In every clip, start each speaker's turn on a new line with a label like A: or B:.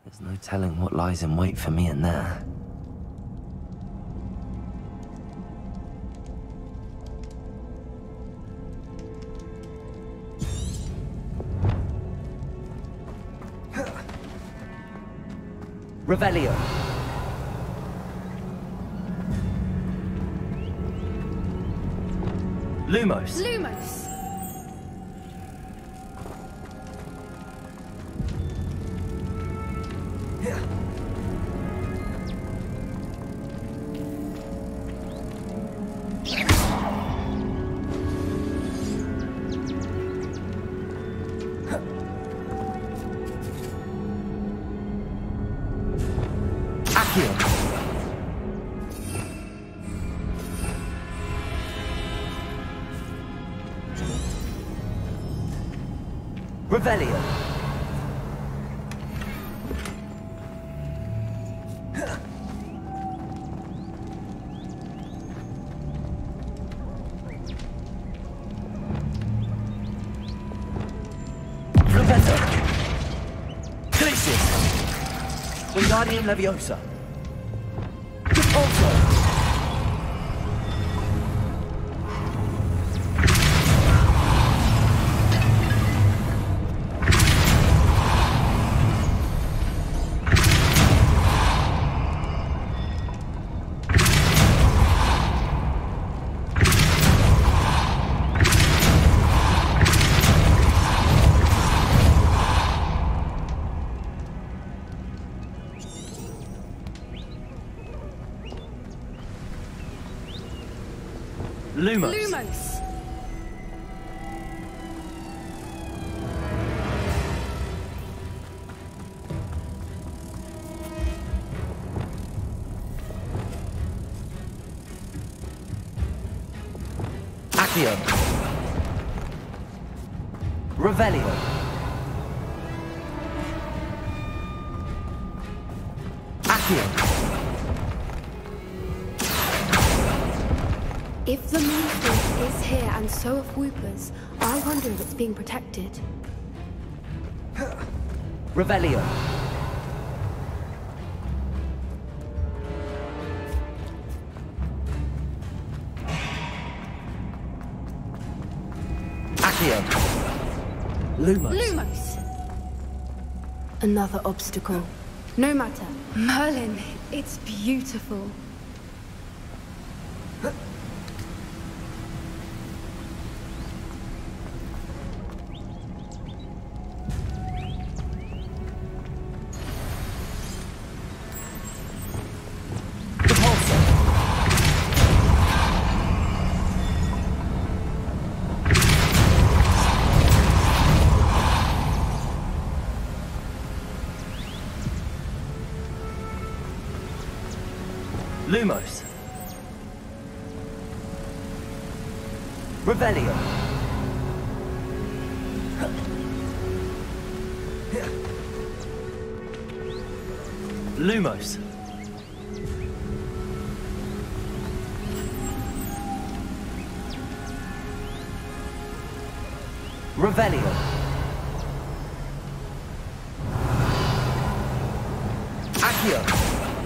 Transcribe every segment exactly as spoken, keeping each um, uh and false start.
A: There's no telling what lies in wait for me in there. Revelio. Lumos.
B: Lumos.
A: Revelio. Flupetto. Glacius. Wingardium Leviosa. Repulsor. Lumos.
B: Lumos.
A: Accio. Revelio. Accio.
B: If the moonstone is here and so are Whoopers, I wonder if it's being protected.
A: Revelio. Accio. Lumos.
B: Lumos. Another obstacle. No matter. Merlin, it's beautiful.
A: Lumos. Revelio. Lumos. Revelio. Accio.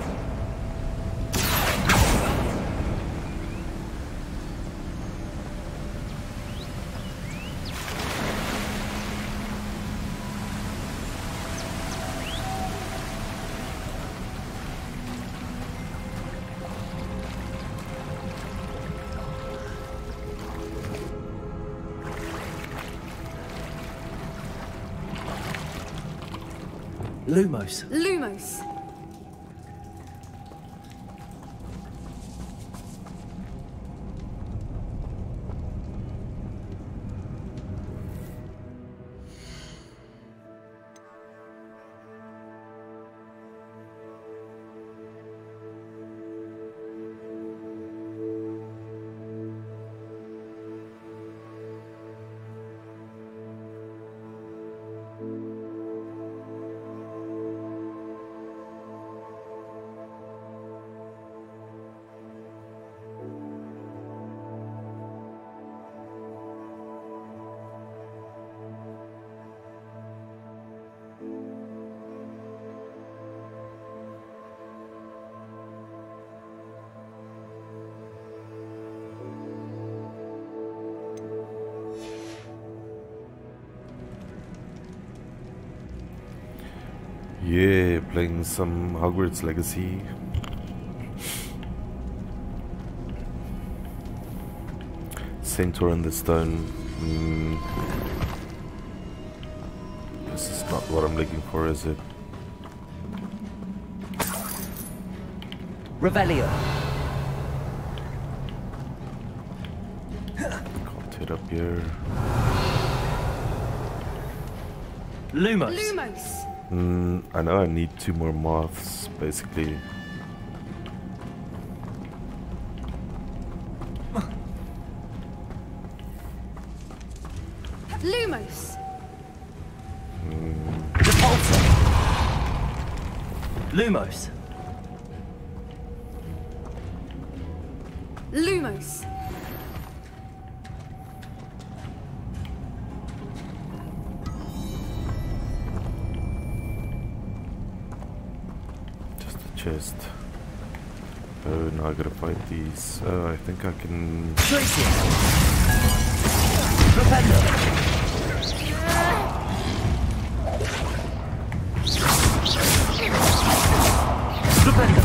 A: Lumos.
B: Lumos.
C: Yeah, playing some Hogwarts Legacy. Centaur in the Stone. Mm. This is not what I'm looking for, is it?
A: Revelio.
C: Can't hit up here.
A: Lumos.
B: Lumos.
C: Mm, I know I need two more moths, basically.
B: Lumos.
C: Mm,
A: Repulsor. Lumos.
B: Lumos.
C: just a chest. Oh, now I gotta fight these. Oh, I think I can.
A: Tracy. Propender. Propender.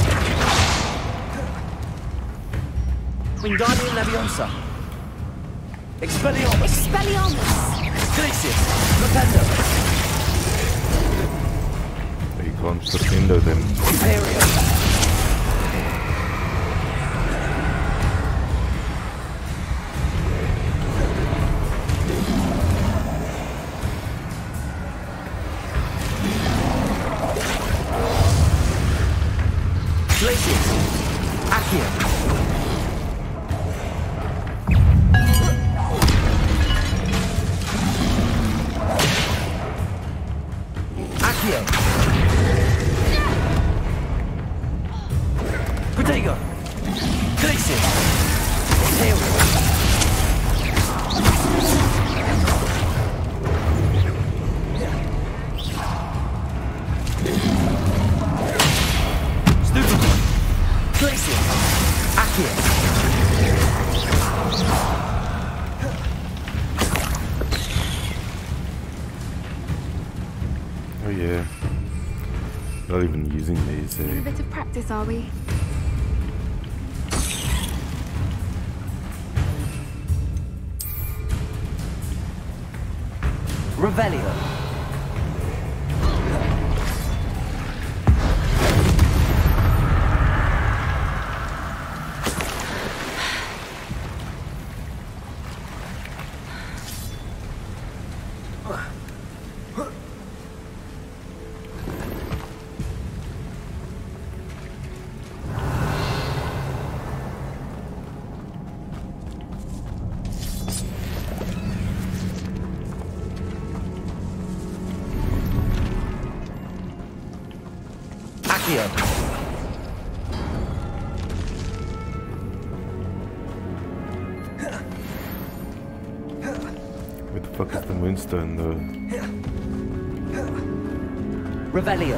A: Wingardium Leviosa. Expelliarmus.
B: Expelliarmus.
A: Glacius. Propender.
C: You can't Pretendo them.
A: Imperium. Glacius. Accio. Accio. Protego. Glacius. Imperium. Stupid. Glacius. Accio.
C: Oh yeah. Not even using these.
B: A
C: Eh?
B: bit of practice, are we?
A: Revelio. Accio.
C: Where the fuck is the Moonstone though?
A: Revelio.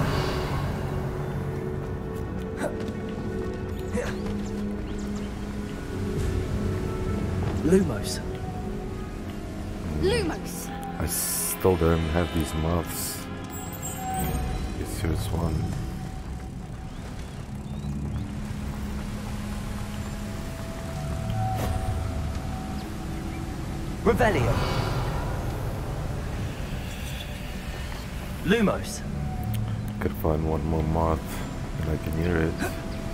A: Lumos.
B: Lumos.
C: I still don't have these moths. Yes, here's one.
A: Revelio. Lumos.
C: Could find one more moth and I can hear it.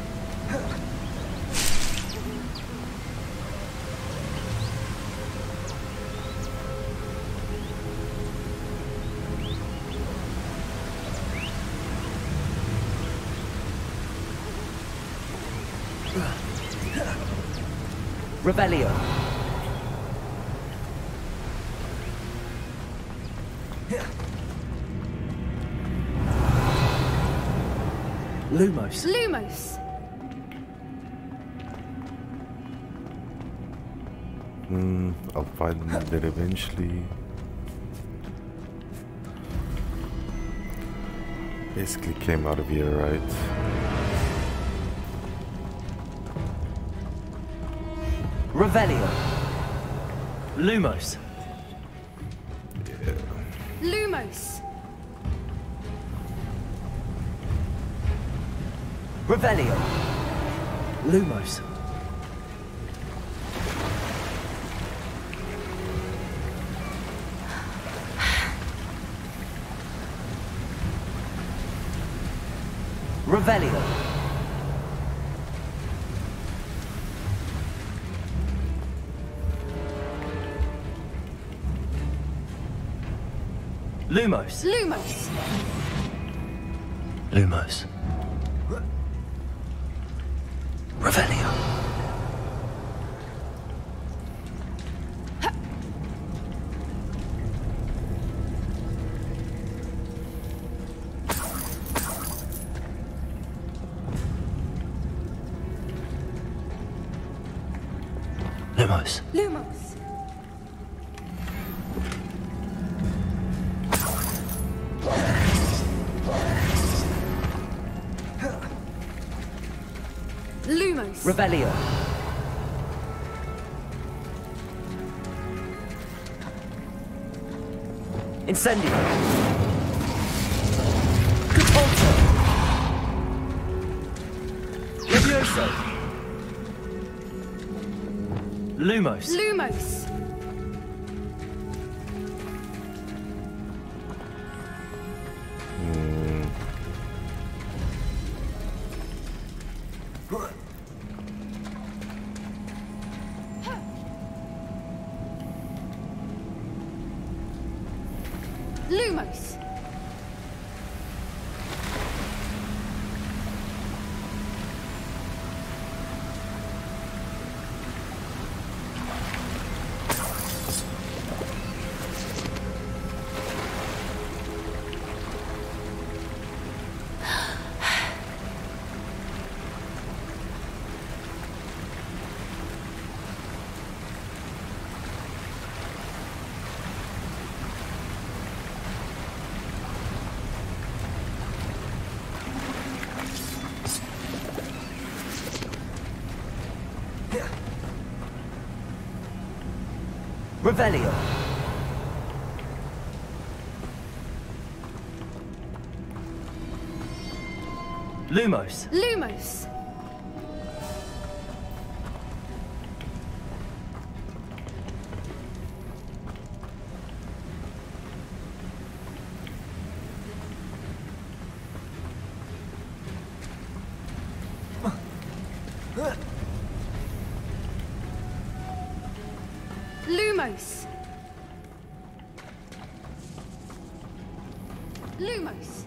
A: Revelio. Lumos.
B: Lumos.
C: Hmm, I'll find them there eventually. Basically came out of here, right?
A: Revelio. Lumos.
C: Yeah.
B: Lumos.
A: Revelio. Lumos. Revelio. Lumos.
B: Lumos.
A: Lumos. Revelio. Lumos.
B: Lumos. Lumos.
A: Revelio. Incendio. Catapulto. Levioso. Lumos.
B: Lumos.
C: Hmm.
B: Lumos.
A: Revelio. Lumos.
B: Lumos. Lumos. Lumos.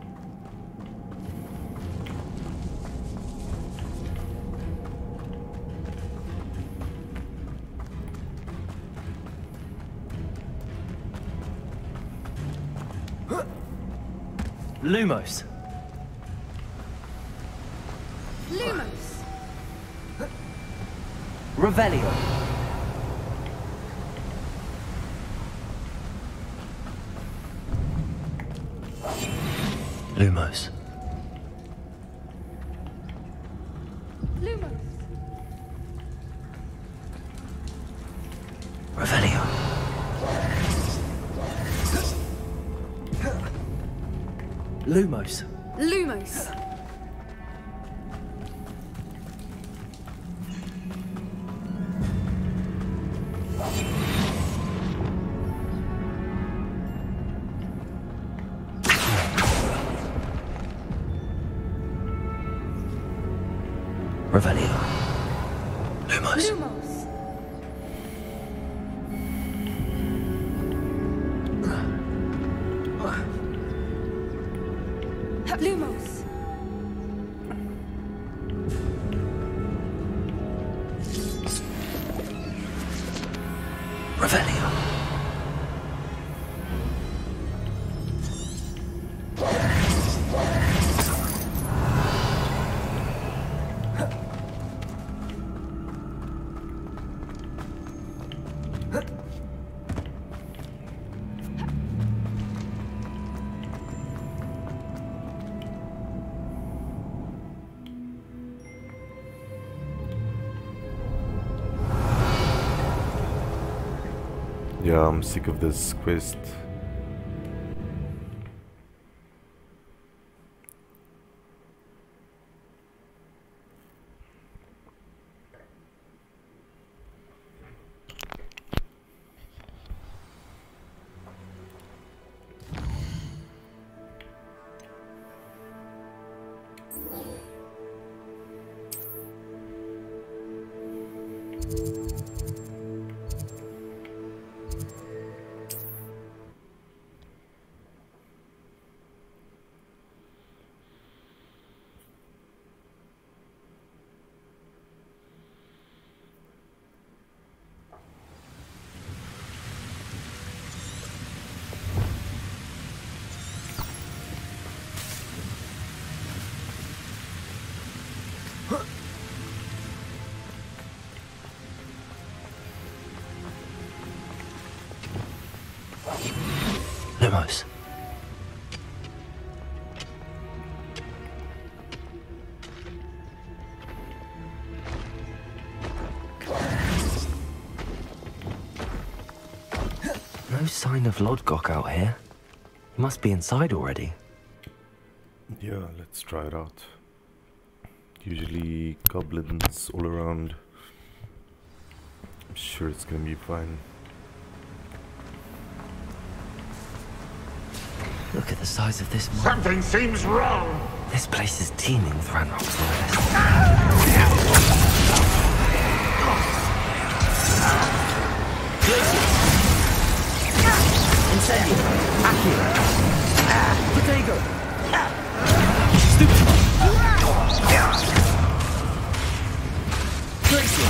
A: Lumos.
B: Lumos.
A: Revelio. Lumos.
B: Lumos.
A: Revelio. Lumos.
B: Lumos.
A: Revelio. Lumos.
B: Lumos. Lumos.
A: Revelio.
C: Yeah, I'm sick of this quest.
A: Lumos. No sign of Lodgok out here. He must be inside already.
C: Yeah, let's try it out. Usually goblins all around. I'm sure it's gonna be fine.
A: Look at the size of this mine.
D: Something seems wrong.
A: This place is teeming with Ranrock's loyalists. Incendio! Accio! Potato! Stupid! Tracy!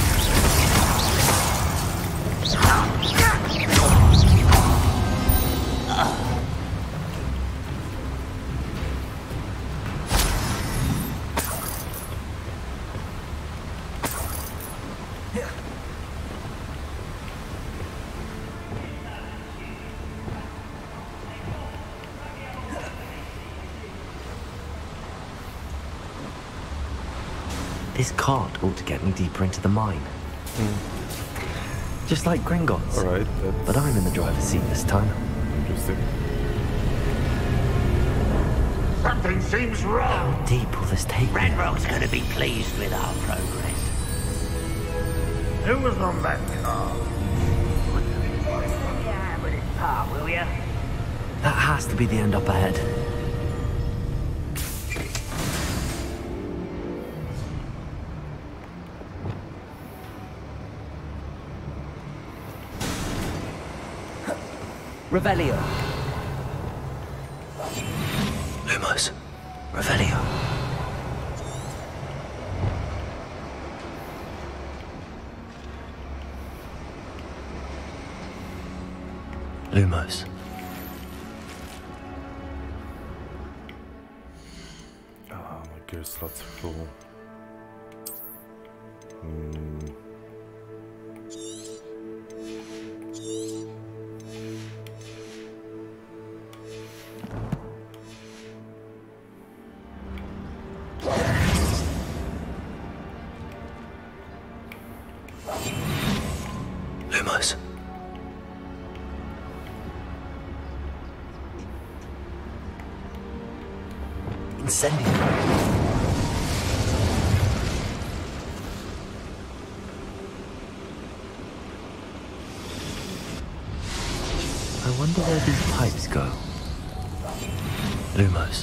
A: This cart ought to get me deeper into the mine. Mm. Just like Gringotts.
C: Alright,
A: but I'm in the driver's seat this time.
C: Interesting.
D: Something seems wrong.
A: How deep will this take me?
E: Ranrock's gonna be pleased with our progress.
D: Who was on that car?
E: Yeah, but it's part, will ya?
A: That has to be the end up ahead. Revelio. Lumos. Revelio. Lumos.
C: Ah, my gear slots are full. Hmm.
A: Lumos. Incendio. I wonder where these pipes go. Lumos.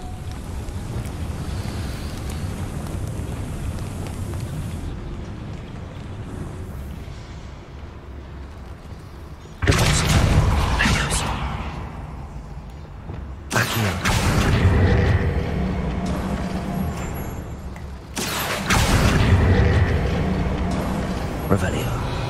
A: Revelio.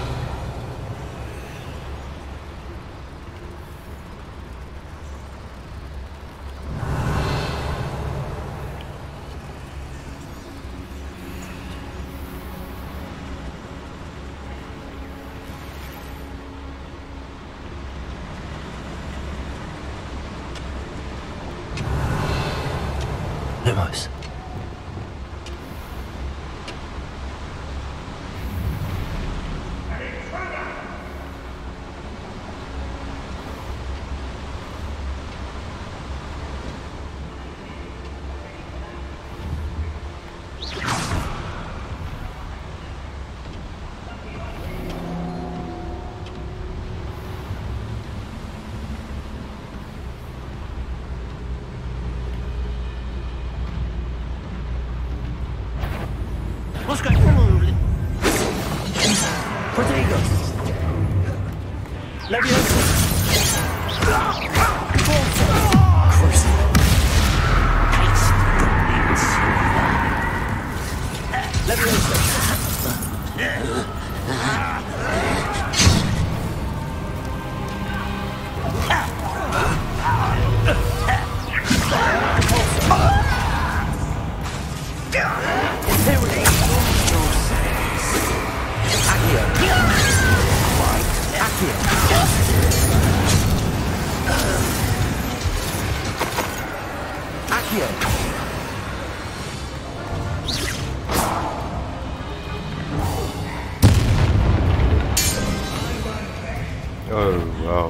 A: Lumos.
E: What's going on?
A: Protego! Leviosa! Crucible!
E: Taste the
A: Leviosa!
C: Oh, wow.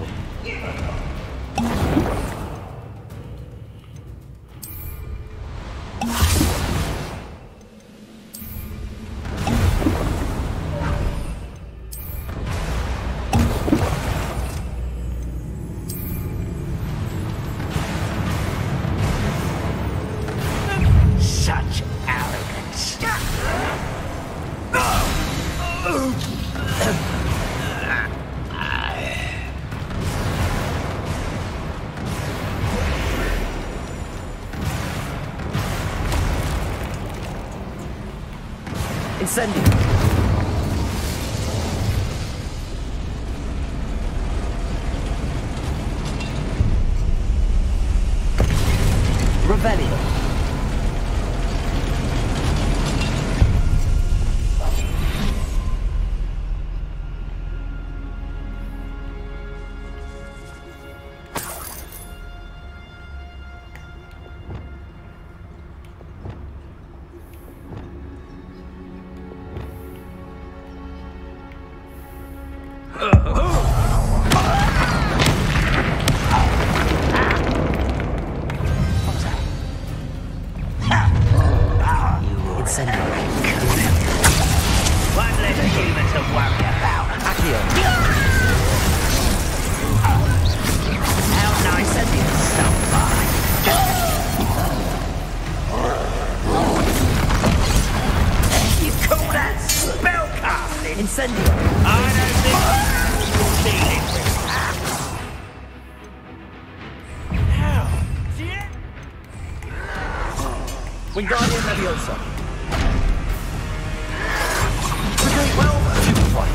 E: such arrogance.
A: Incendio. Revelio.
E: One less human to worry about.
A: Accio.
E: How nice of you to stop by. You call that spell casting?
A: Incendio.
E: I don't think you're dealing with that. Now, yeah.
A: Wingardium Leviosa. Okay, well, simplify.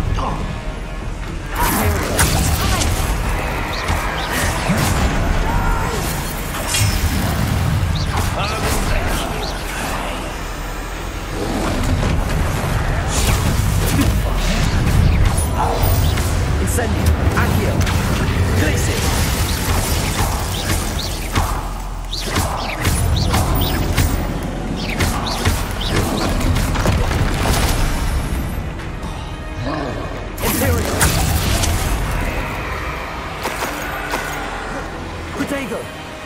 A: Incendio. Accio. Glitzy. Imperial. Protego.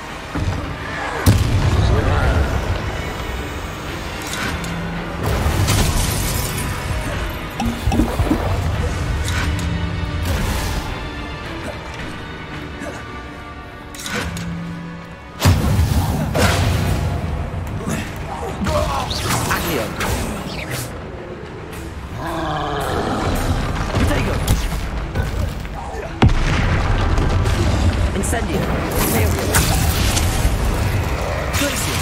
A: Accio. Protego. Incendio. Imperial. Glacier.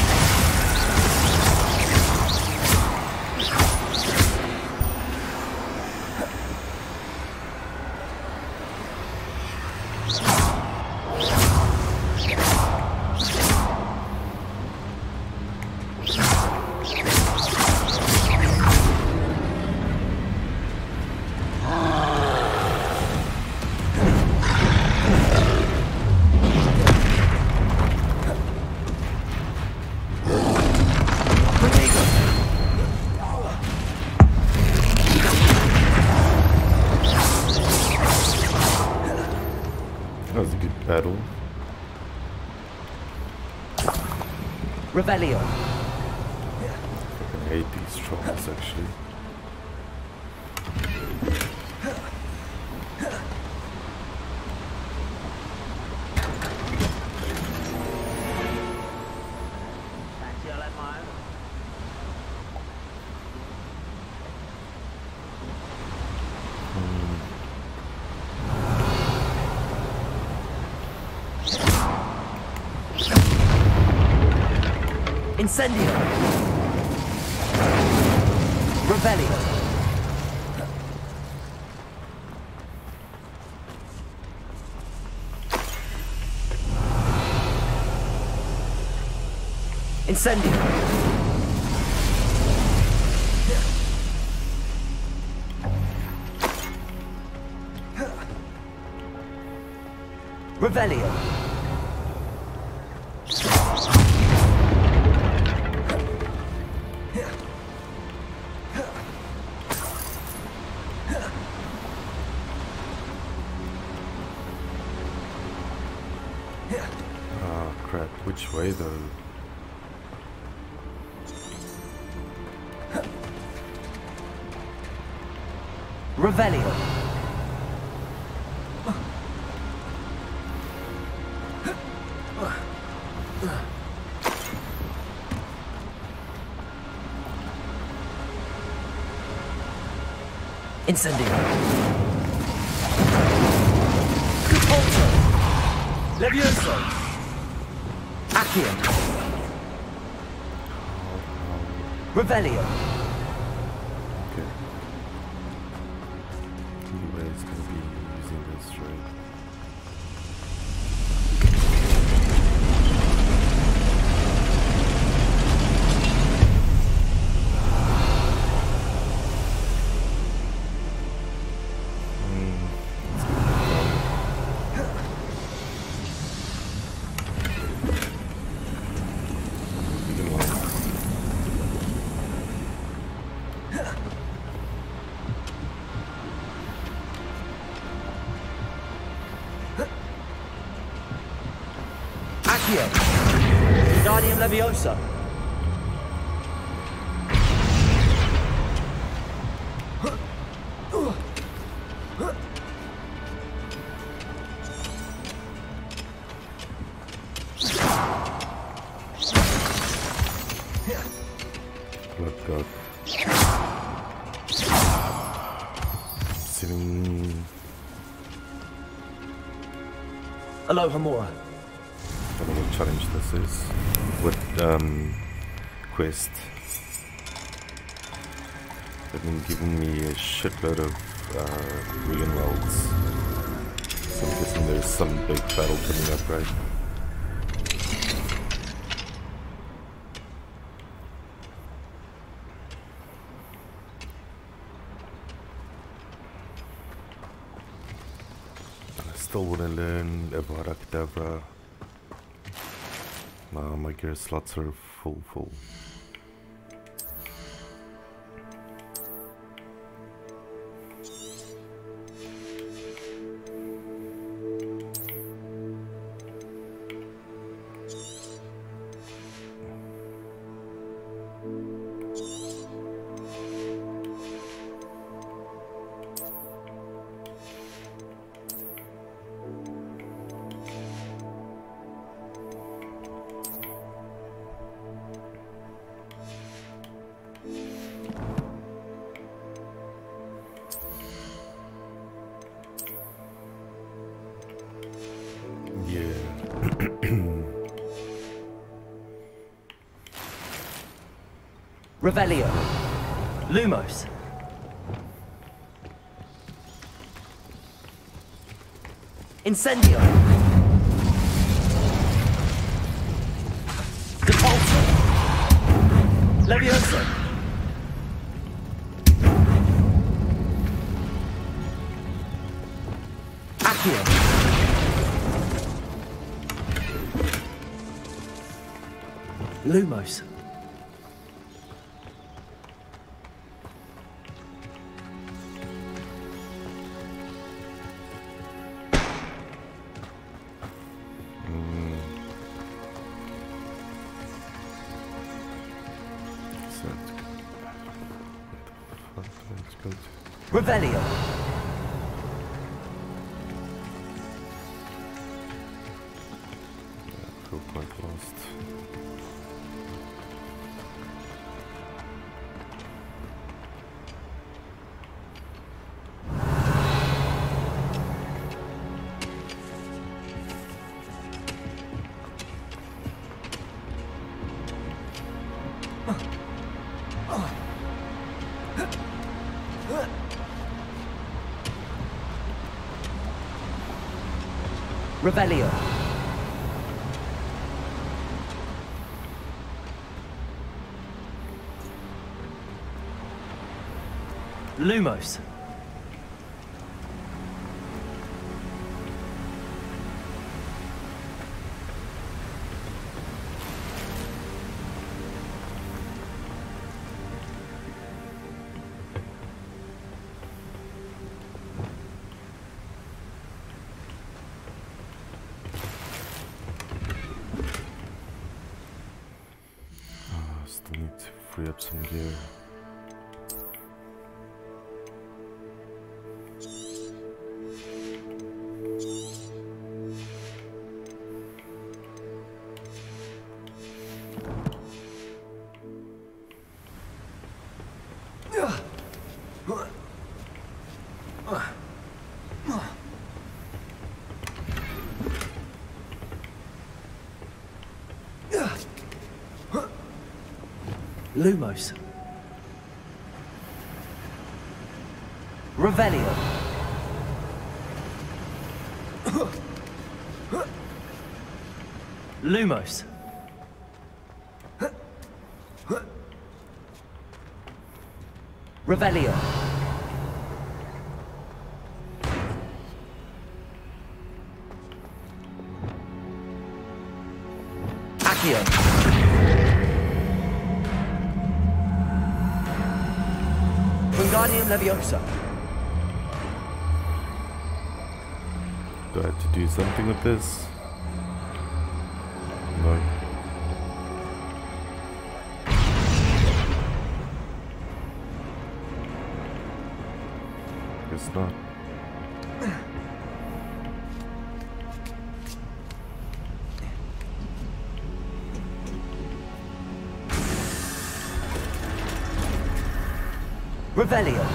C: That was a good battle.
A: Revelio.
C: I hate these trolls actually.
E: Incendio! Revelio! Incendio! Revelio!
C: Ah, crap. Which way though?
E: Revelio! Incendio! Colto! Levioso! Accio! Revelio!
C: Okay. Anyway, it's gonna be using this, right?
E: Accio! Guardian Leviosa!
C: Good God. Sitting.
E: Aloha Mora.
C: I don't know what challenge this is. What um quest? They've been giving me a shitload of uh, ruin welds. So I'm guessing there's some big battle coming up, right? I still want to learn Avada Kedavra. Nah, my gear slots are full, full.
E: Revelio. Lumos. Incendio. Depulso. Levioso. Accio. Lumos. Revelio.
C: Yeah, I feel quite lost.
A: Revelio. Lumos.
C: Still need to free up some gear.
A: Lumos. Revelio. Lumos. Revelio. Accio. Wingardium Leviosa.
C: Do I have to do something with this? No. Guess not.
A: Revelio.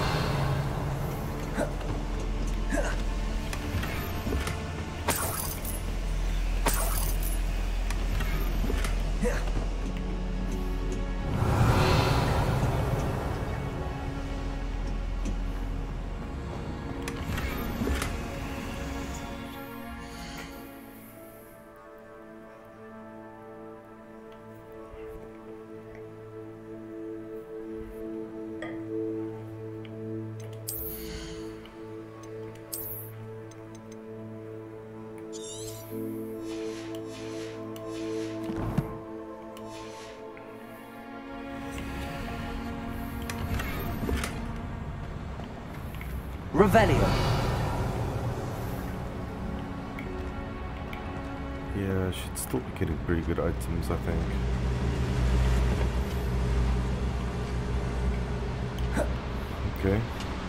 A: Revelio.
C: Yeah, I should still be getting pretty good items, I think. Okay.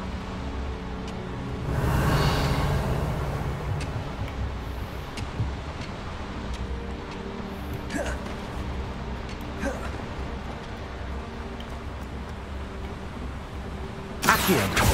A: Accio.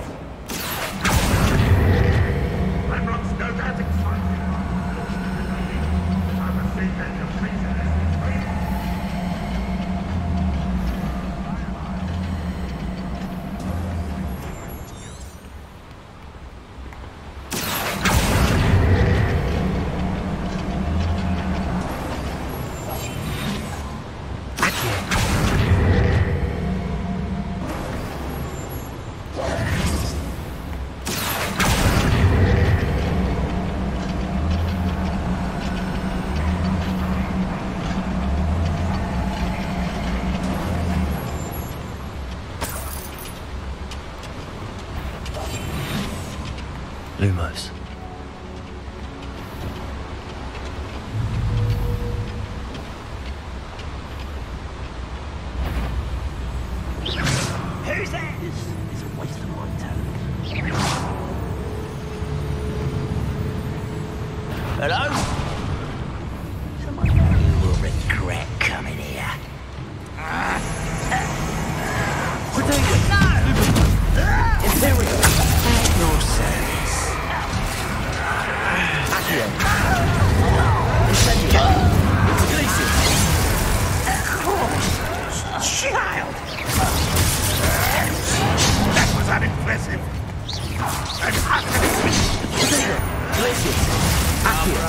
A: Lumos.
E: Who's that? This is a waste of my time. Hello? Some of you will regret coming here.
A: What are you?
E: No!
A: Imperial.
E: No service.
A: Accio. Incendio. Glacius.
E: Child!
D: That was unimpressive. And utterly
A: Glacius. Accio.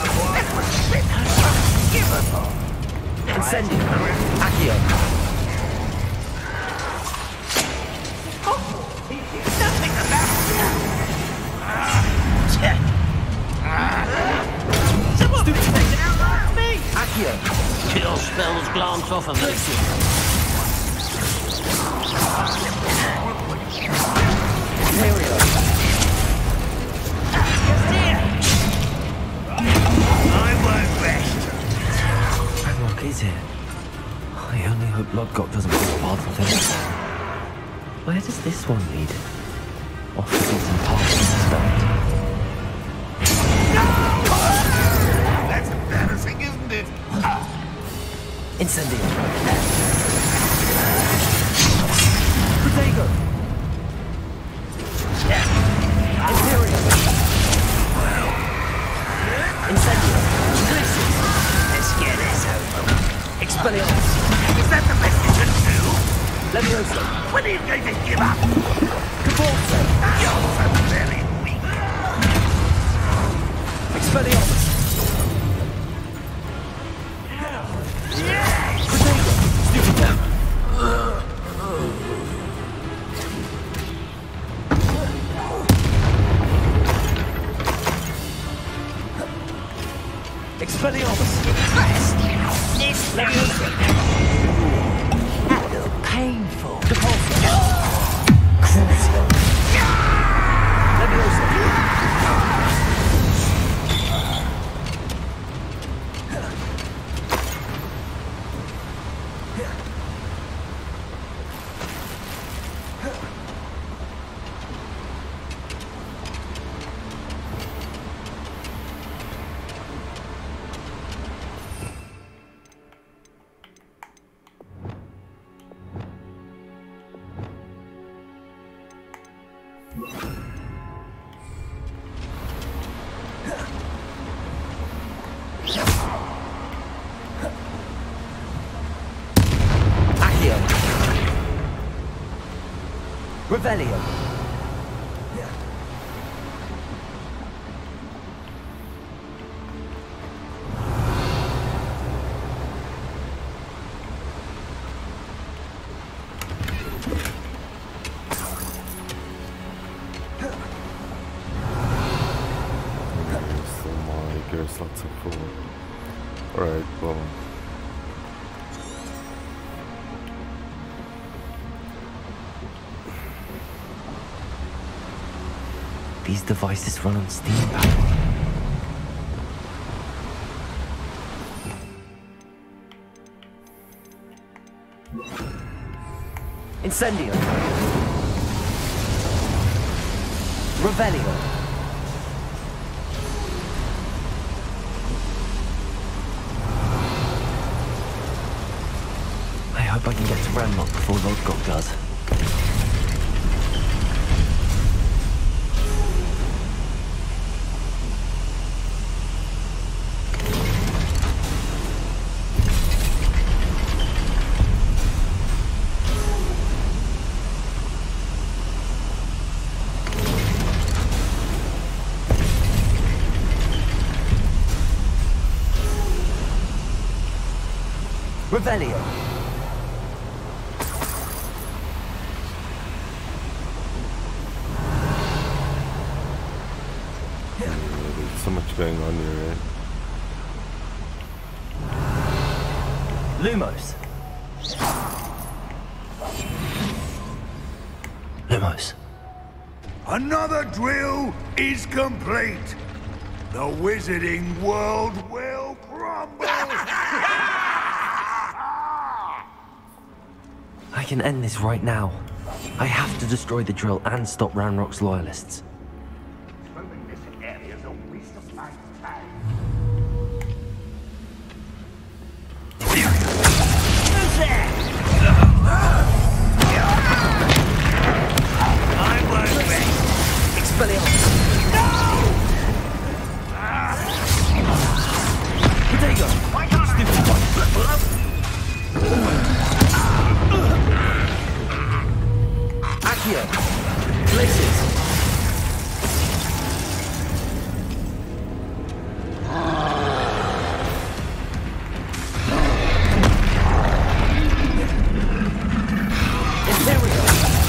E: Bounce off of me. Here we go.
D: I won't rest.
A: Ranrock is here. I only hope Lodgok doesn't put a path of it. Where does this one lead? Off to some path, I suspect.
D: That's embarrassing, isn't it?
A: Incendio. Protego. Imperial. Incendio.
E: Let's get this over.
A: Expelliarmus.
D: Is that the best you can do?
A: Levioso.
D: When are you going to give up?
A: Cabalso.
D: You're so very weak.
A: Expelliarmus. Protego. Stupid one. Expelliarmus. Levioso.
E: That looked painful.
A: Repulsor. Crucio. Levioso. Revelio.
C: So my gear slots are full. Alright, well.
A: These devices run on steam power. Incendio. Revelio. I hope I can get to Ranrock before Lodgok does. Revelio.
C: Yeah, there's so much going on here, right?
A: Lumos. Lumos.
D: Another drill is complete. The wizarding world will crumble.
A: I can end this right now. I have to destroy the drill and stop Ranrock's loyalists.
D: Exploring this area is a waste of my time.
E: Who's there?
D: I won't wait.
A: Expelliarmus. Protego. Stupid one. Accio. Places. Imperial.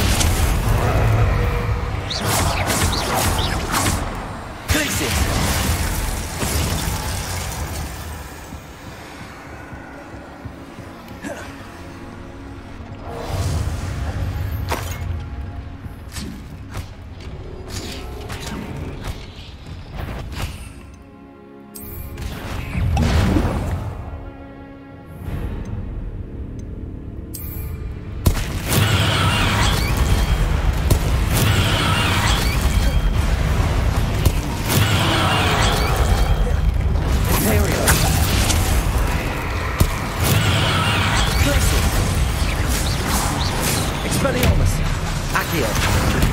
A: Places.
E: Expelliarmus! Accio!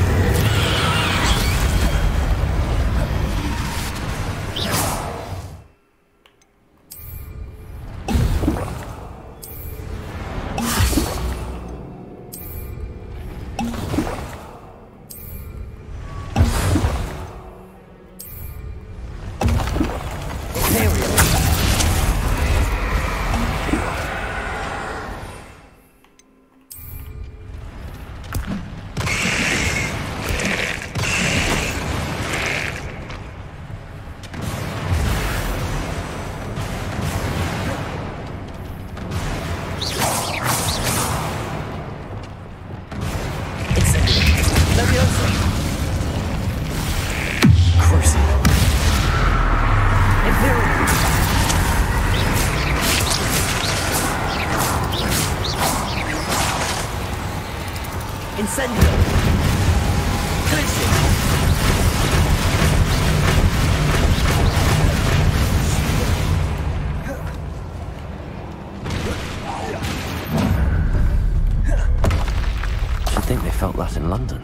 A: In London.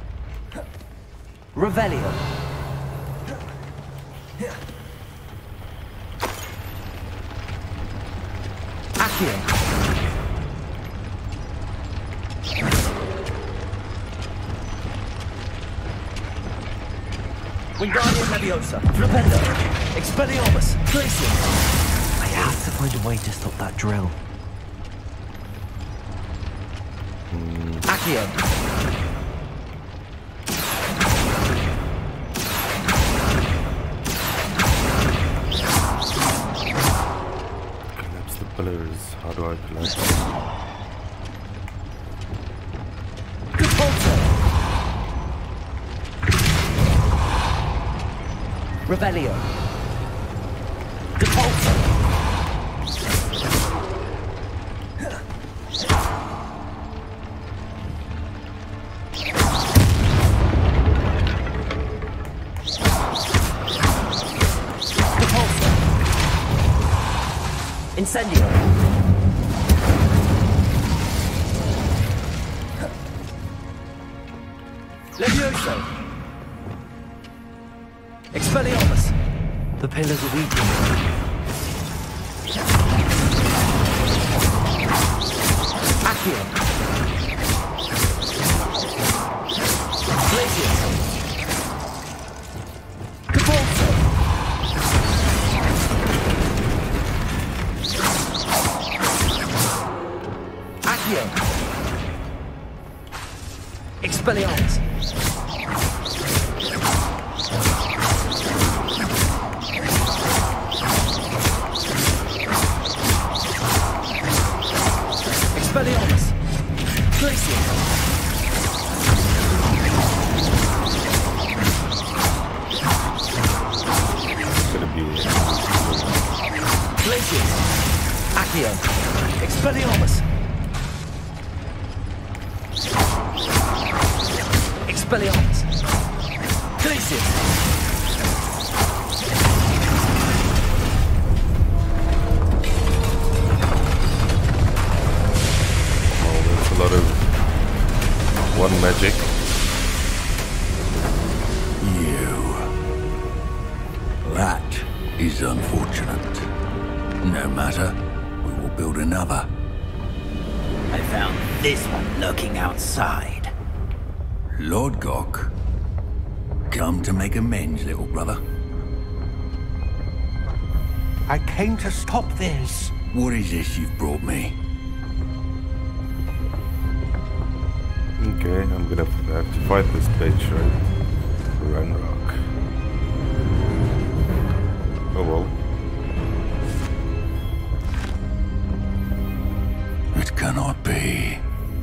E: Revelio. Accio. Wingardium Leviosa. Flipendo. Expelliarmus. Glacium.
A: I have to find a way to stop that drill.
E: Accio.
C: Pillars. How do I collect them?
E: Revelio. Depulso. Incendio. Levioso. Expelliarmus.
A: The pillars are weak.
E: Accio. Glacius. Depulso. Accio. Expelliarmus. Expelliarmus. Glacius.
C: Gonna be
E: Glacius. Accio. Expelliarmus. Expelliarmus. Glacius.
C: a lot of one magic.
F: You. That is unfortunate. No matter, we will build another.
E: I found this one lurking outside.
F: Lord Gok, come to make amends, little brother.
G: I came to stop this.
F: What is this you've brought me?
C: Okay, I'm gonna have to fight this bitch, right? Ranrock. Oh well.
F: It cannot be.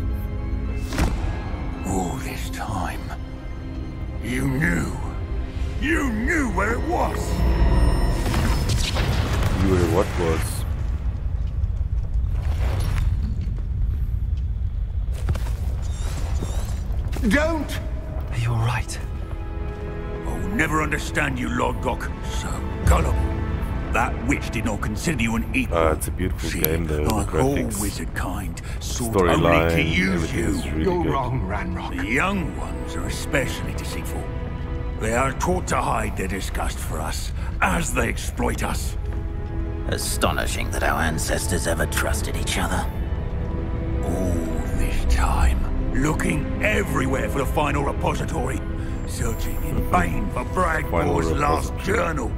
F: All this time, you knew. You knew where it was.
C: You were what was?
G: Don't!
A: Are you alright?
F: I'll never understand you, Lord Gok. So gullible. That witch did not consider you an equal.
C: Uh, it's a beautiful
F: She,
C: game, though.
F: like
C: The
F: all
C: graphics,
F: wizard kind, sought only to
C: storyline,
F: use
C: everything
F: you.
C: is really
G: You're
C: good.
G: wrong, Ranrock.
F: The young ones are especially deceitful. They are taught to hide their disgust for us, as they exploit us.
E: Astonishing that our ancestors ever trusted each other.
F: All this time, looking everywhere for the final repository, searching in vain for Bragmore's last
C: repository.
F: journal.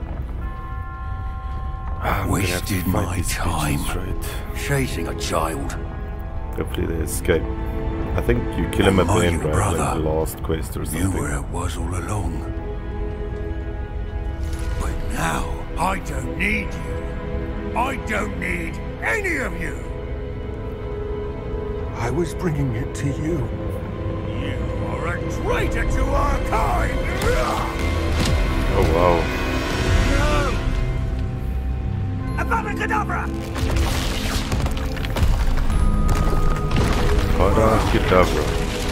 C: I'm gonna have to
F: Wasted
C: fight
F: my
C: these
F: time
C: bitches, right?
F: chasing a child.
C: Hopefully they escape. I think you kill him at the
F: Am I
C: end,
F: your
C: right?
F: brother?
C: Like the last quest or
F: Knew
C: something.
F: where it was all along. But now, I don't need you. I don't need any of you.
G: I was bringing it to you.
F: You are a traitor to our kind.
C: Oh wow.
F: No! Avada Kedavra!
C: Hara Kedavra.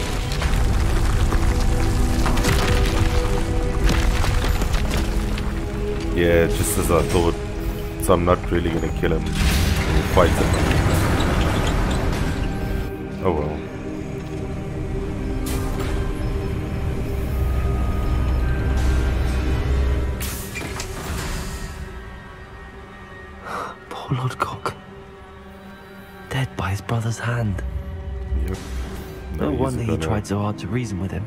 C: Yeah, just as I thought. So I'm not really gonna kill him. We'll fight him. Oh well.
A: Poor Lodgok. Dead by his brother's hand.
C: Yep.
A: No
C: he's
A: wonder
C: a
A: he
C: gunner.
A: tried so hard to reason with him.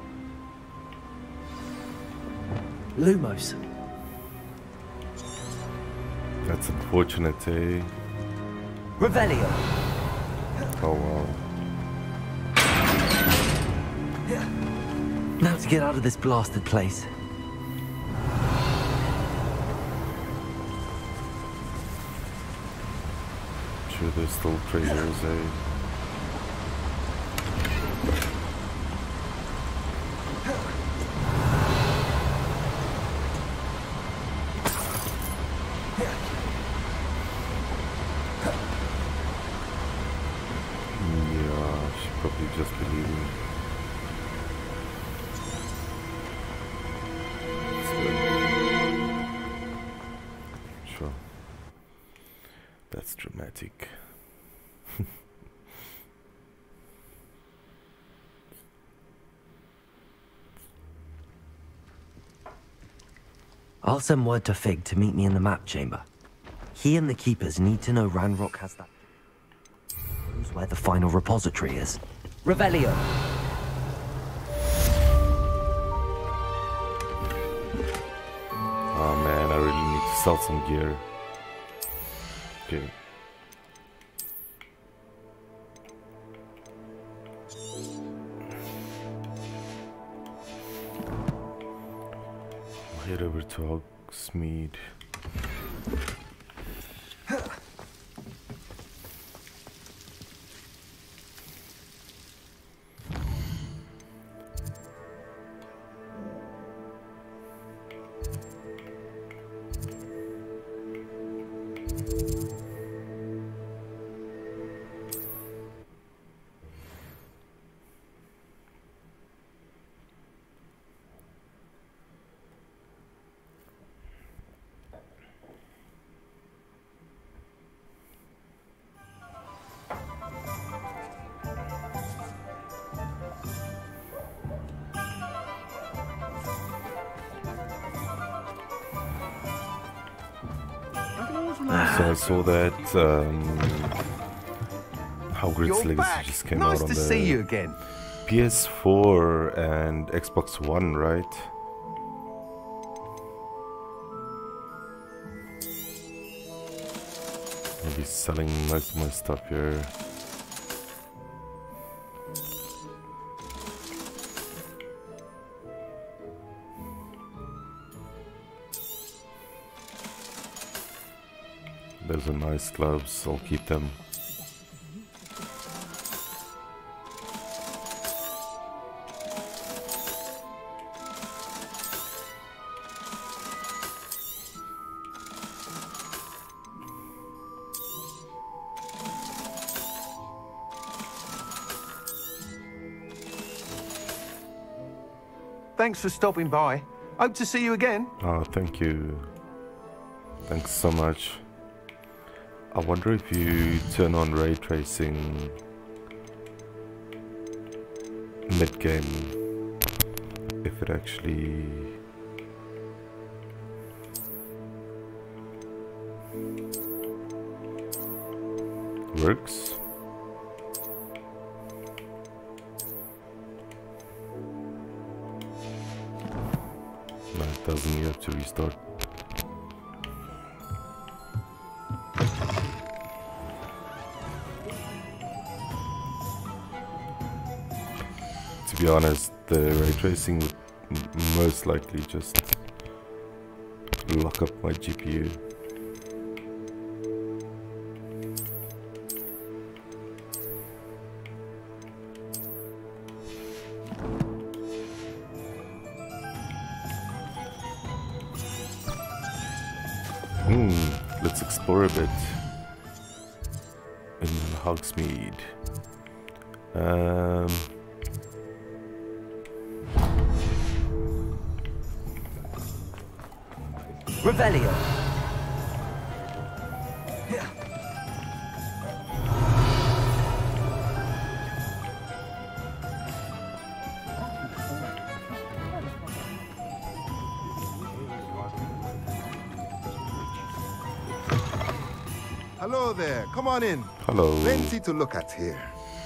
A: Lumos.
C: That's unfortunate, eh?
A: Revelio.
C: Oh wow.
A: Now to get out of this blasted place.
C: Sure, there's still treasures, eh? Yeah, she probably just be leaving. It's good. Sure. That's dramatic.
A: I'll send word to Fig to meet me in the map chamber. He and the Keepers need to know Ranrock has that... knows where the final repository is. Revelio.
C: Oh man, I really need to sell some gear. Okay. I'll head over to Hogsmeade. So I saw that um, Hogwarts
G: You're
C: Legacy
G: back.
C: just came
G: Nice
C: out on
G: to
C: the
G: see you again.
C: P S four and Xbox One, right? I'll be selling most of my stuff here. Those are nice gloves, I'll keep them.
G: Thanks for stopping by. Hope to see you again.
C: Oh, thank you. Thanks so much. I wonder if you turn on ray tracing mid-game, if it actually works. No, it doesn't. You have to restart. To be honest, the ray tracing would m most likely just lock up my G P U. Hmm, let's explore a bit in Hogsmeade. Um,
E: Revelio.
H: Hello there. Come on in.
C: hello.
H: Plenty to look at here.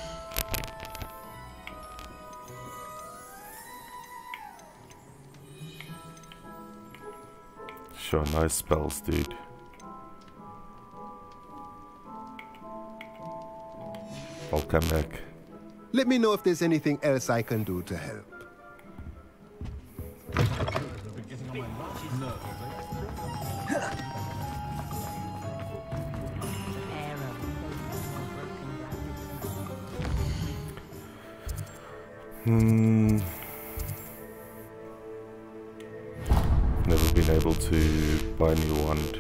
C: Sure, nice spells, dude. I'll come back.
H: Let me know if there's anything else I can do to help.
C: Hmm. Never been able to buy a new wand.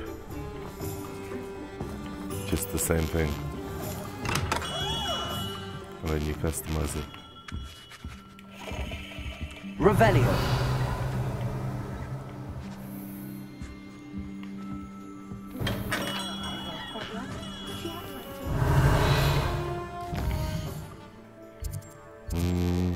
C: Just the same thing. And then you customize it.
E: Revelio.
C: Hmm.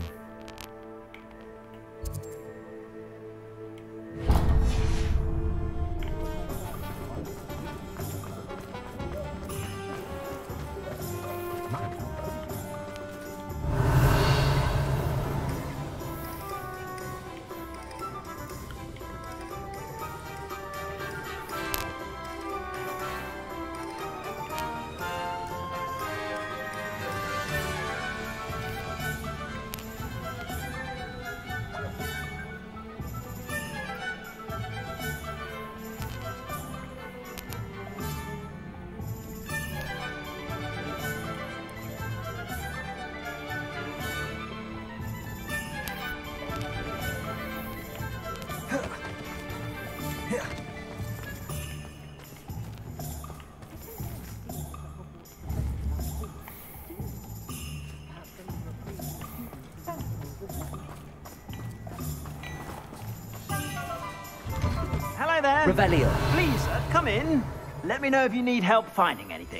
I: Hello there.
E: Revelio.
I: Please, uh, come in. Let me know if you need help finding anything.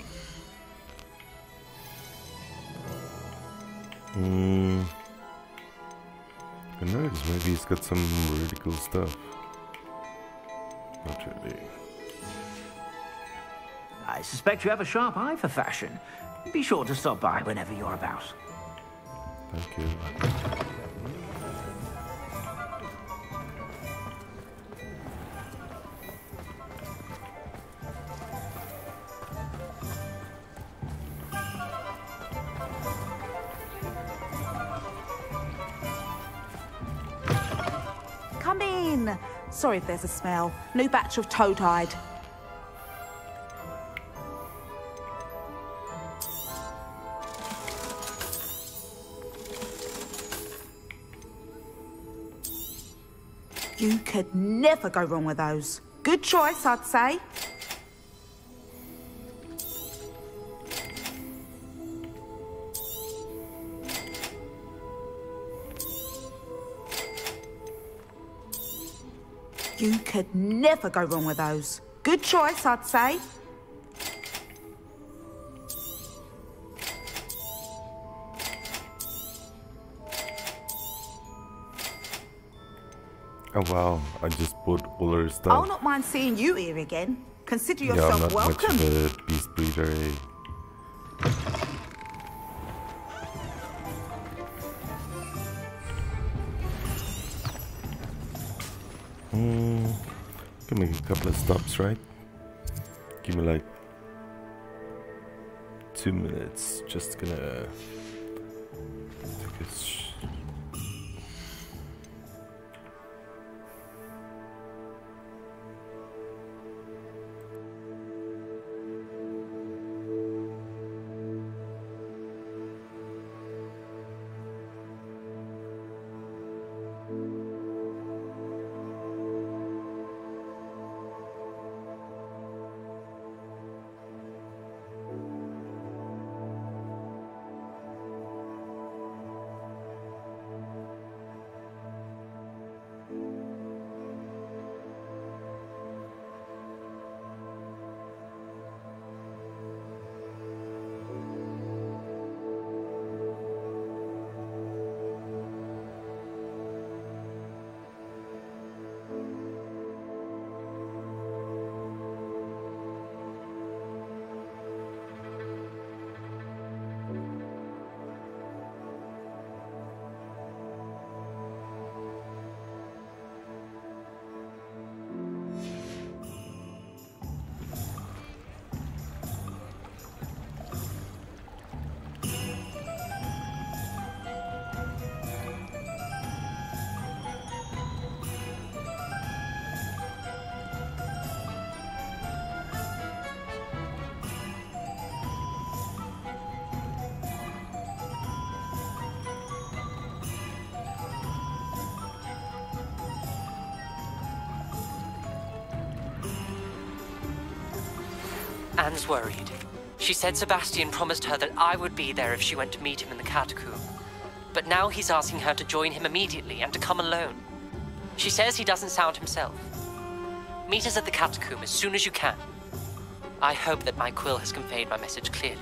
C: Hmm. Who knows? Maybe he's got some really cool stuff. Not really.
I: I suspect you have a sharp eye for fashion. Be sure to stop by whenever you're about.
C: Thank you.
J: Come in. Sorry if there's a smell. New batch of toad-hide. You could never go wrong with those. Good choice, I'd say. You could never go wrong with those. Good choice, I'd say.
C: Oh wow, I just bought all her stuff.
J: I'll not mind seeing you here again. Consider
C: Yeah,
J: yourself
C: I'm not
J: welcome.
C: much of a beast breeder, eh? Hmm, can make a couple of stops, right? Give me like two minutes. Just gonna take a sh
K: Anne's worried. She said Sebastian promised her that I would be there if she went to meet him in the catacomb. But now he's asking her to join him immediately and to come alone. She says he doesn't sound himself. Meet us at the catacomb as soon as you can. I hope that my quill has conveyed my message clearly.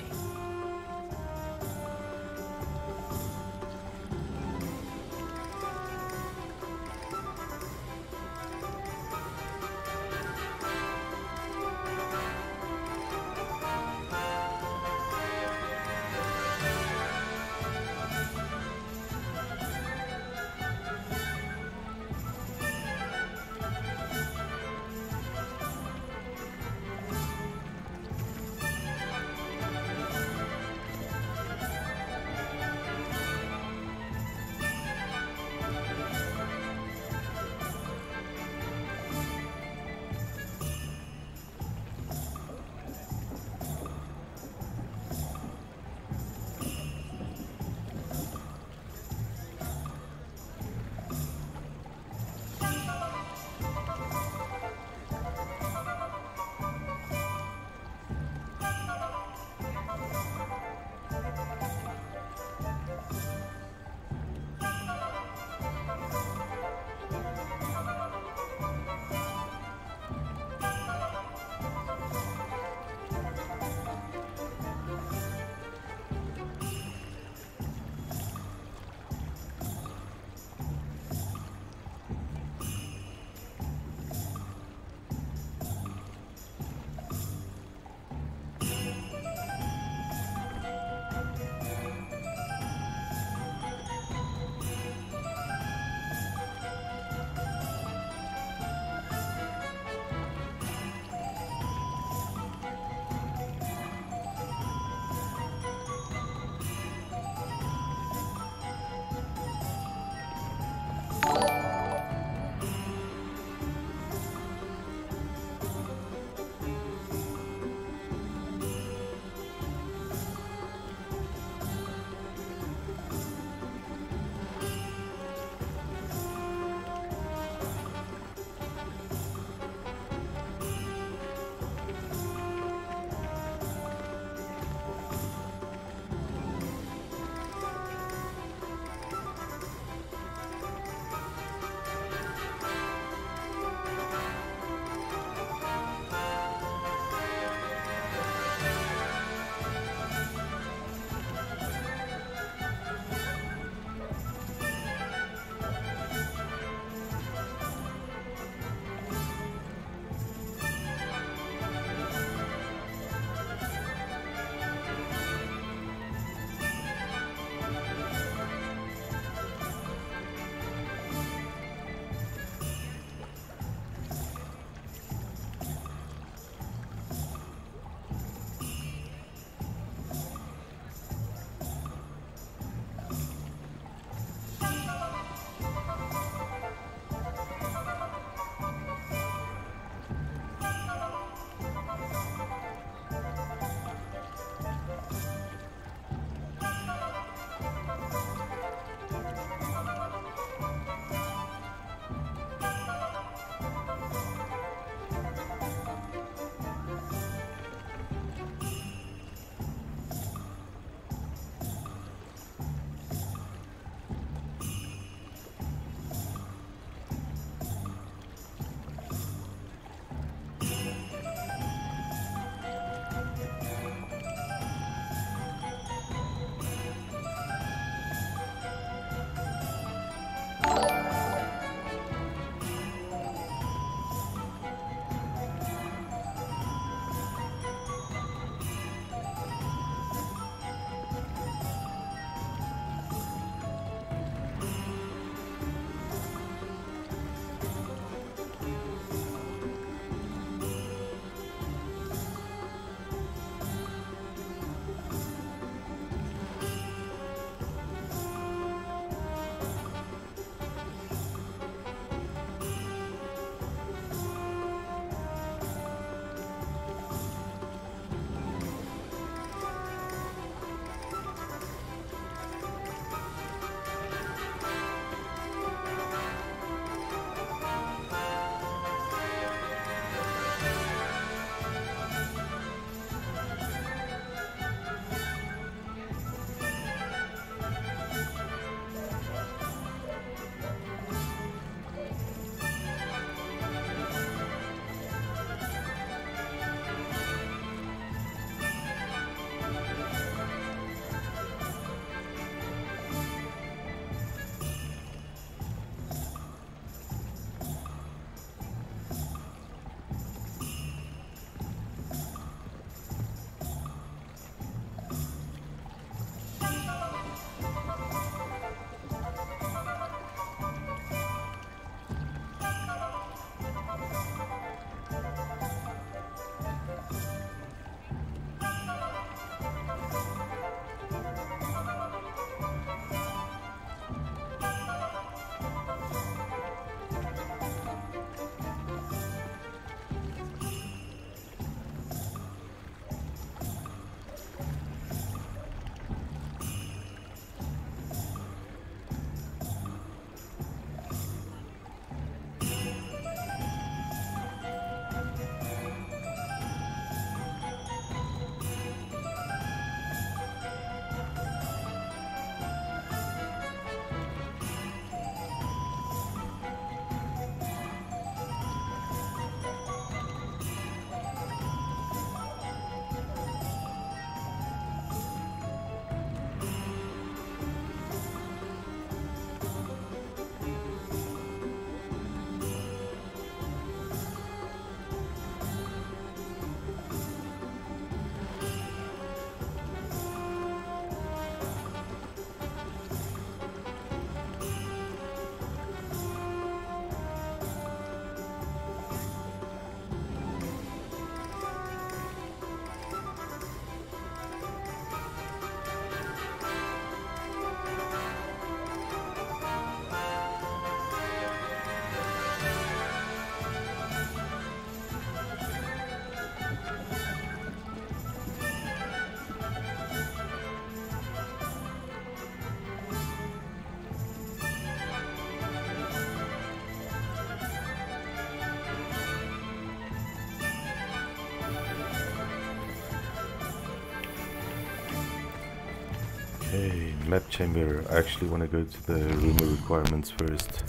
C: Map chamber. I actually want to go to the rumor requirements first.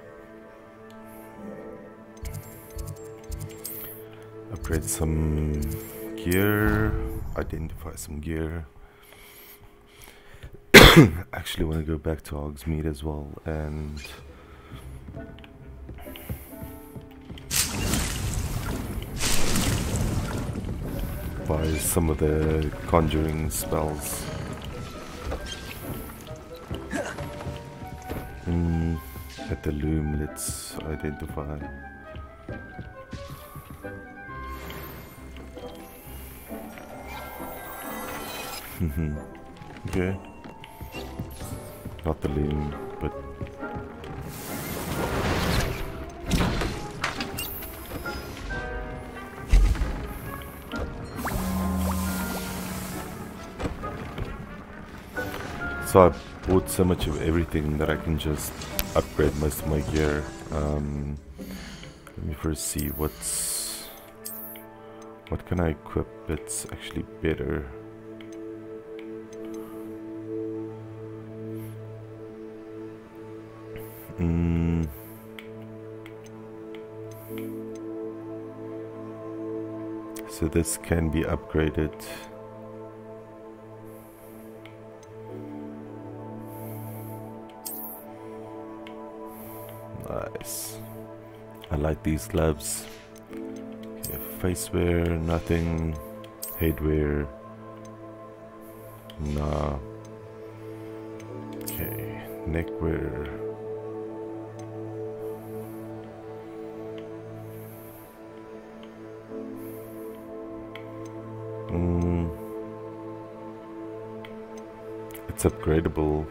C: Upgrade some gear. Identify some gear. Actually want to go back to Hogsmeade as well and buy some of the conjuring spells. Mm, at the loom, let's identify. Okay. Not the loom, but so I bought so much of everything that I can just upgrade most of my gear. Um, let me first see what's what can I equip that's actually better. Mm. So this can be upgraded. Nice. I like these gloves. Okay, face wear, nothing. Headwear, nah. Okay, neck wear. Mm. It's upgradable.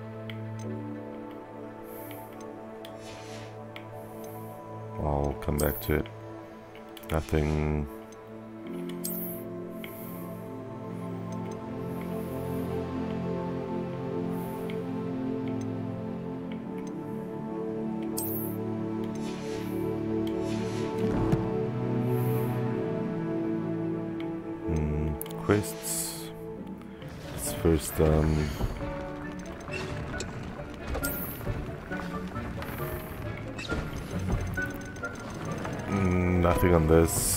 C: I'll come back to it. Nothing. Quests. Let's first um mm, nothing on this.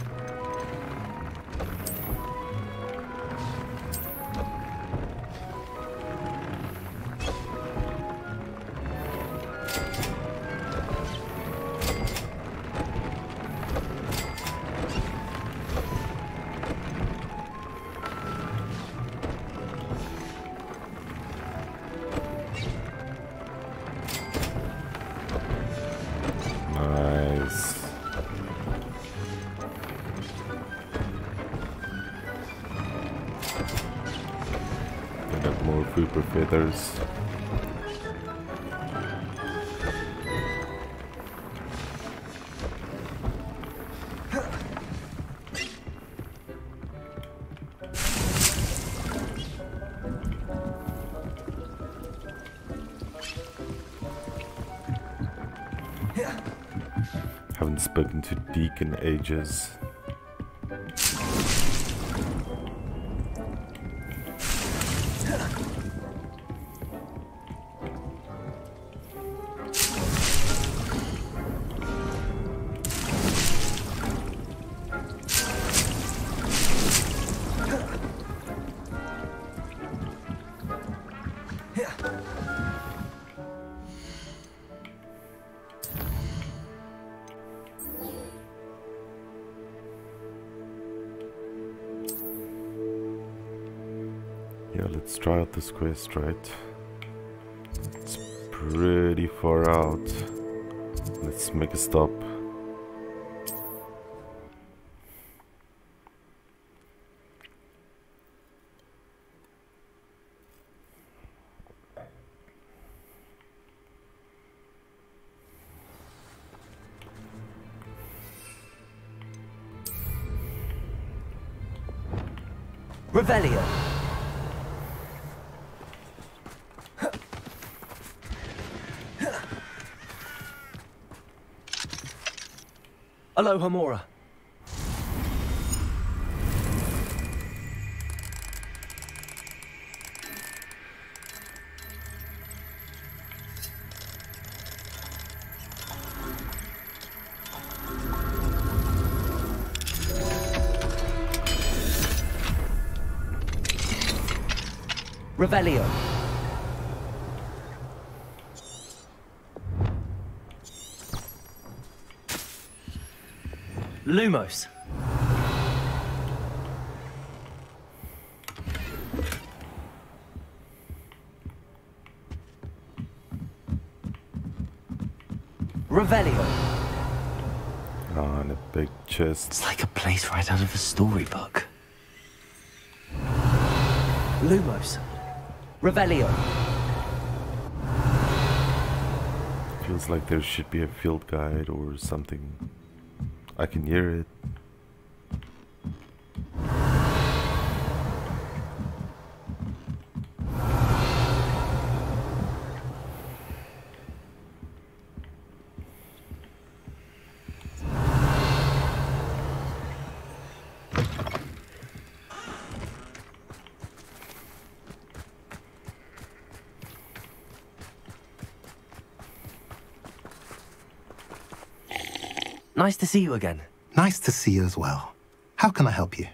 C: Feathers. Haven't spoken to Deke in ages. Yeah, let's try out this quest, right? It's pretty far out. Let's make a stop.
A: Revelio. Aloha Mora. Revelio. Lumos. Revelio.
C: Oh, and a big chest.
A: It's like a place right out of a storybook. Lumos. Revelio.
C: Feels like there should be a field guide or something. I can hear it.
A: Nice to see you again.
L: Nice to see you as well. How can I help you?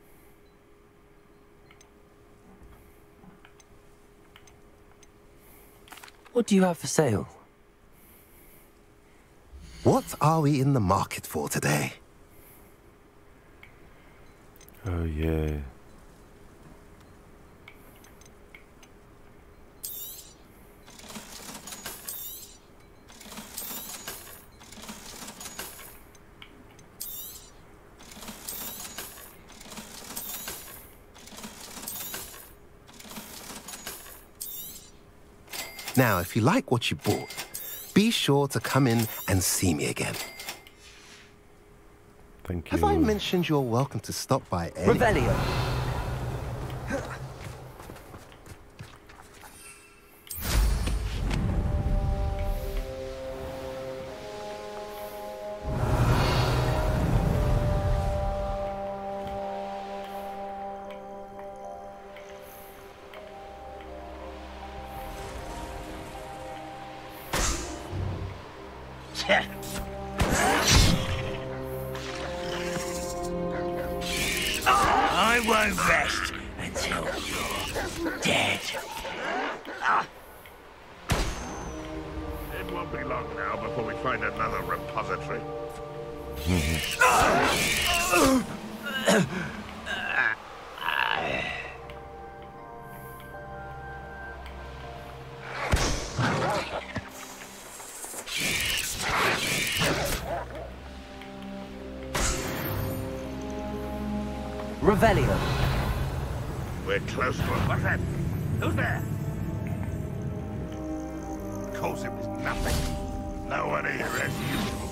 A: What do you have for sale?
L: What are we in the market for today?
C: Oh, yeah.
L: Now, if you like what you bought, be sure to come in and see me again.
C: Thank you.
L: Have I mentioned you're welcome to stop by any...
A: Revelio.
F: I won't rest until you're dead.
D: It won't be long now before we find another repository.
A: Revelio.
D: We're close to it. What's that? Who's there? Of course it was nothing. No one here as usual.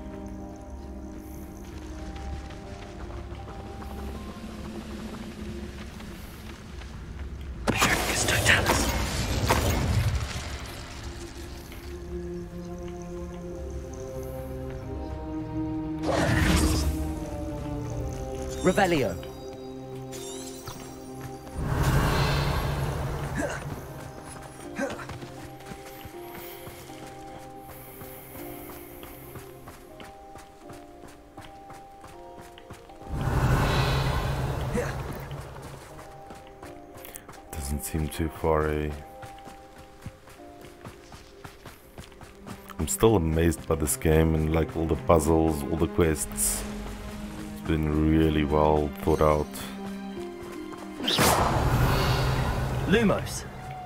A: Revelio.
C: Doesn't seem too far, eh? I'm still amazed by this game and like all the puzzles, all the quests. It's been really well thought out.
A: Lumos.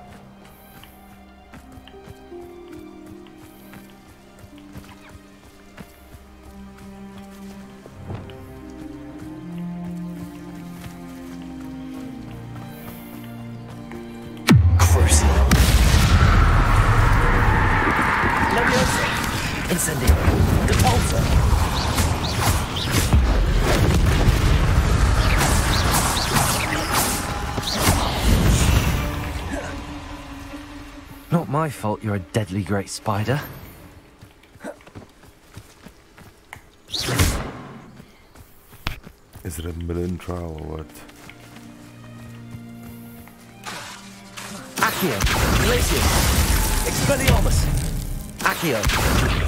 A: Incendio. Depulsor. Not my fault you're a deadly great spider.
C: Is it a million trial or what?
A: Accio. Glacius. Expelliarmus. Accio.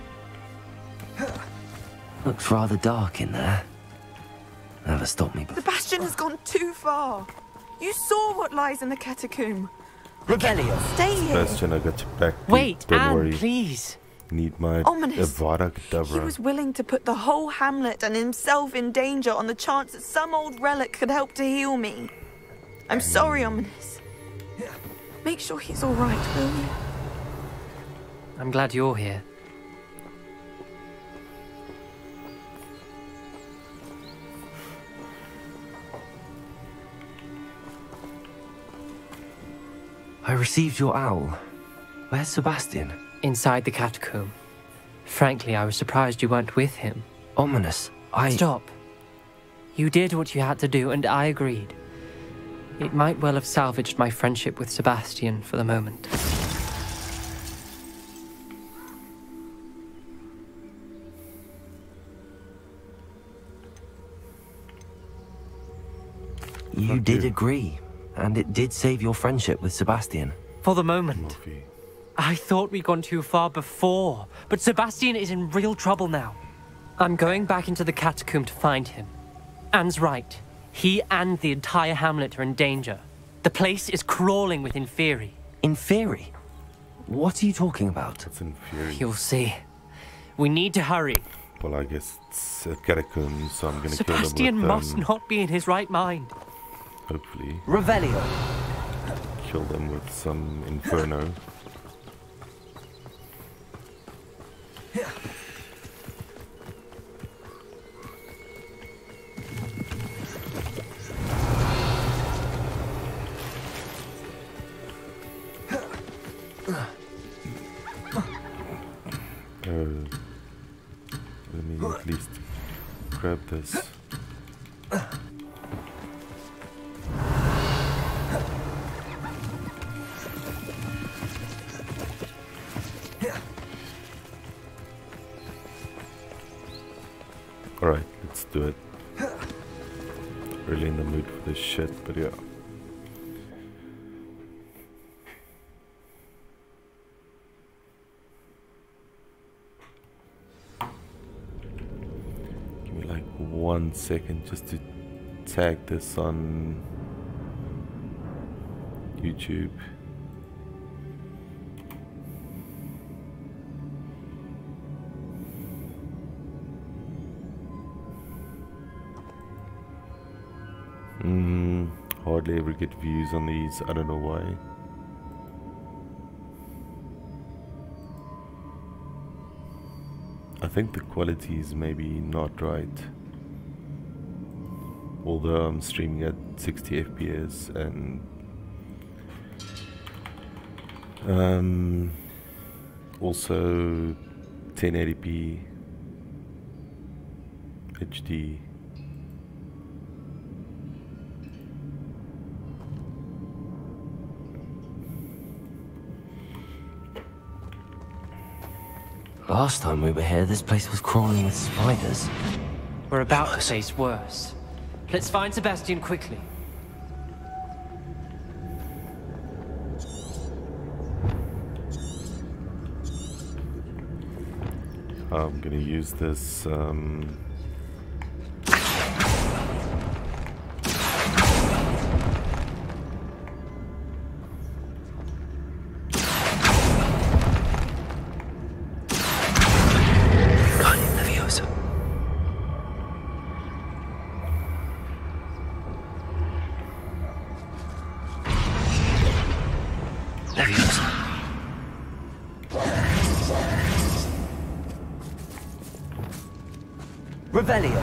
A: Looks rather dark in there. Never stopped me before.
J: The Bastion has gone too far. You saw what lies in the catacomb.
E: Revelio.
J: Stay here.
C: Sebastian, I got your back. Dude.
K: Wait,
C: Don't
K: Anne,
C: worry.
K: please.
C: Need my
J: Ominous.
C: Avada
J: He
C: Kedavra.
J: was willing to put the whole hamlet and himself in danger on the chance that some old relic could help to heal me. I'm sorry, Ominous. Make sure he's all right, will you?
K: I'm glad you're here.
A: I received your owl. Where's Sebastian?
K: Inside the catacomb. Frankly, I was surprised you weren't with him.
A: Ominous. I...
K: Stop. You did what you had to do, and I agreed. It might well have salvaged my friendship with Sebastian for the moment.
A: You
C: Fuck
A: did
C: you.
A: agree, and it did save your friendship with Sebastian.
K: For the moment.
C: Murphy.
K: I thought we'd gone too far before, but Sebastian is in real trouble now. I'm going back into the catacomb to find him. Anne's right. He and the entire hamlet are in danger. The place is crawling with Inferi.
A: Inferi? What are you talking about?
C: It's infuriating.
K: You'll see. We need to hurry.
C: Well, I guess it's a catacomb, so I'm gonna
K: Sebastian
C: kill them with,
K: must
C: um,
K: not be in his right mind.
C: hopefully,
E: Revelio.
C: kill them with some inferno. Uh, let me at least grab this. Alright, let's do it. Really in the mood for this shit, but yeah. Give me like one second just to tag this on YouTube. Mm, hardly ever get views on these, I don't know why. I think the quality is maybe not right. Although I'm streaming at sixty F P S and um, also ten eighty p H D.
A: Last time we were here, this place was crawling with spiders.
K: We're about to face worse. Let's find Sebastian quickly.
C: I'm gonna use this um,
E: Revelio.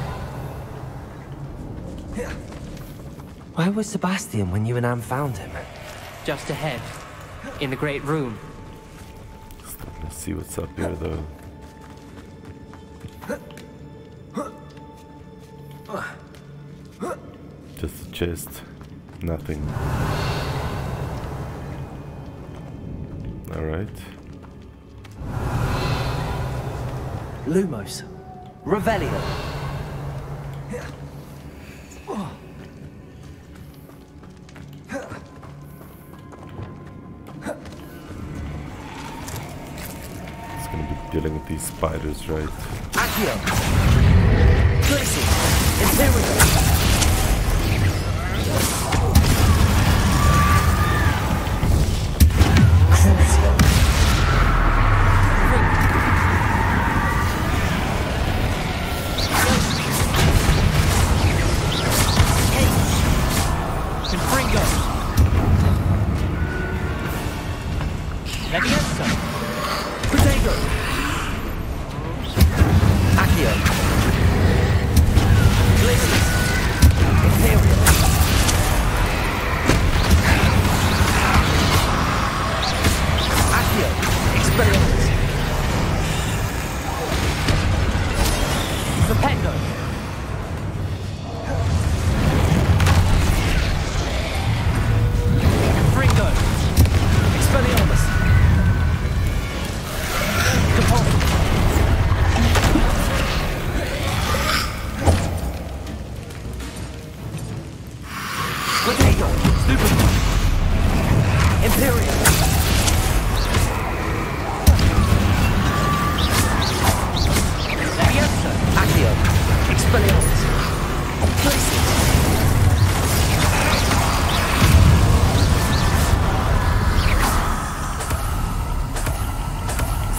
A: Where was Sebastian when you and Anne found him?
K: Just ahead, in the great room.
C: let's see what's up here though. Just a chest, nothing. Alright.
E: Lumos. Revelio.
C: It's gonna be dealing with these spiders, right?
E: Accio. Tracy. Imperial.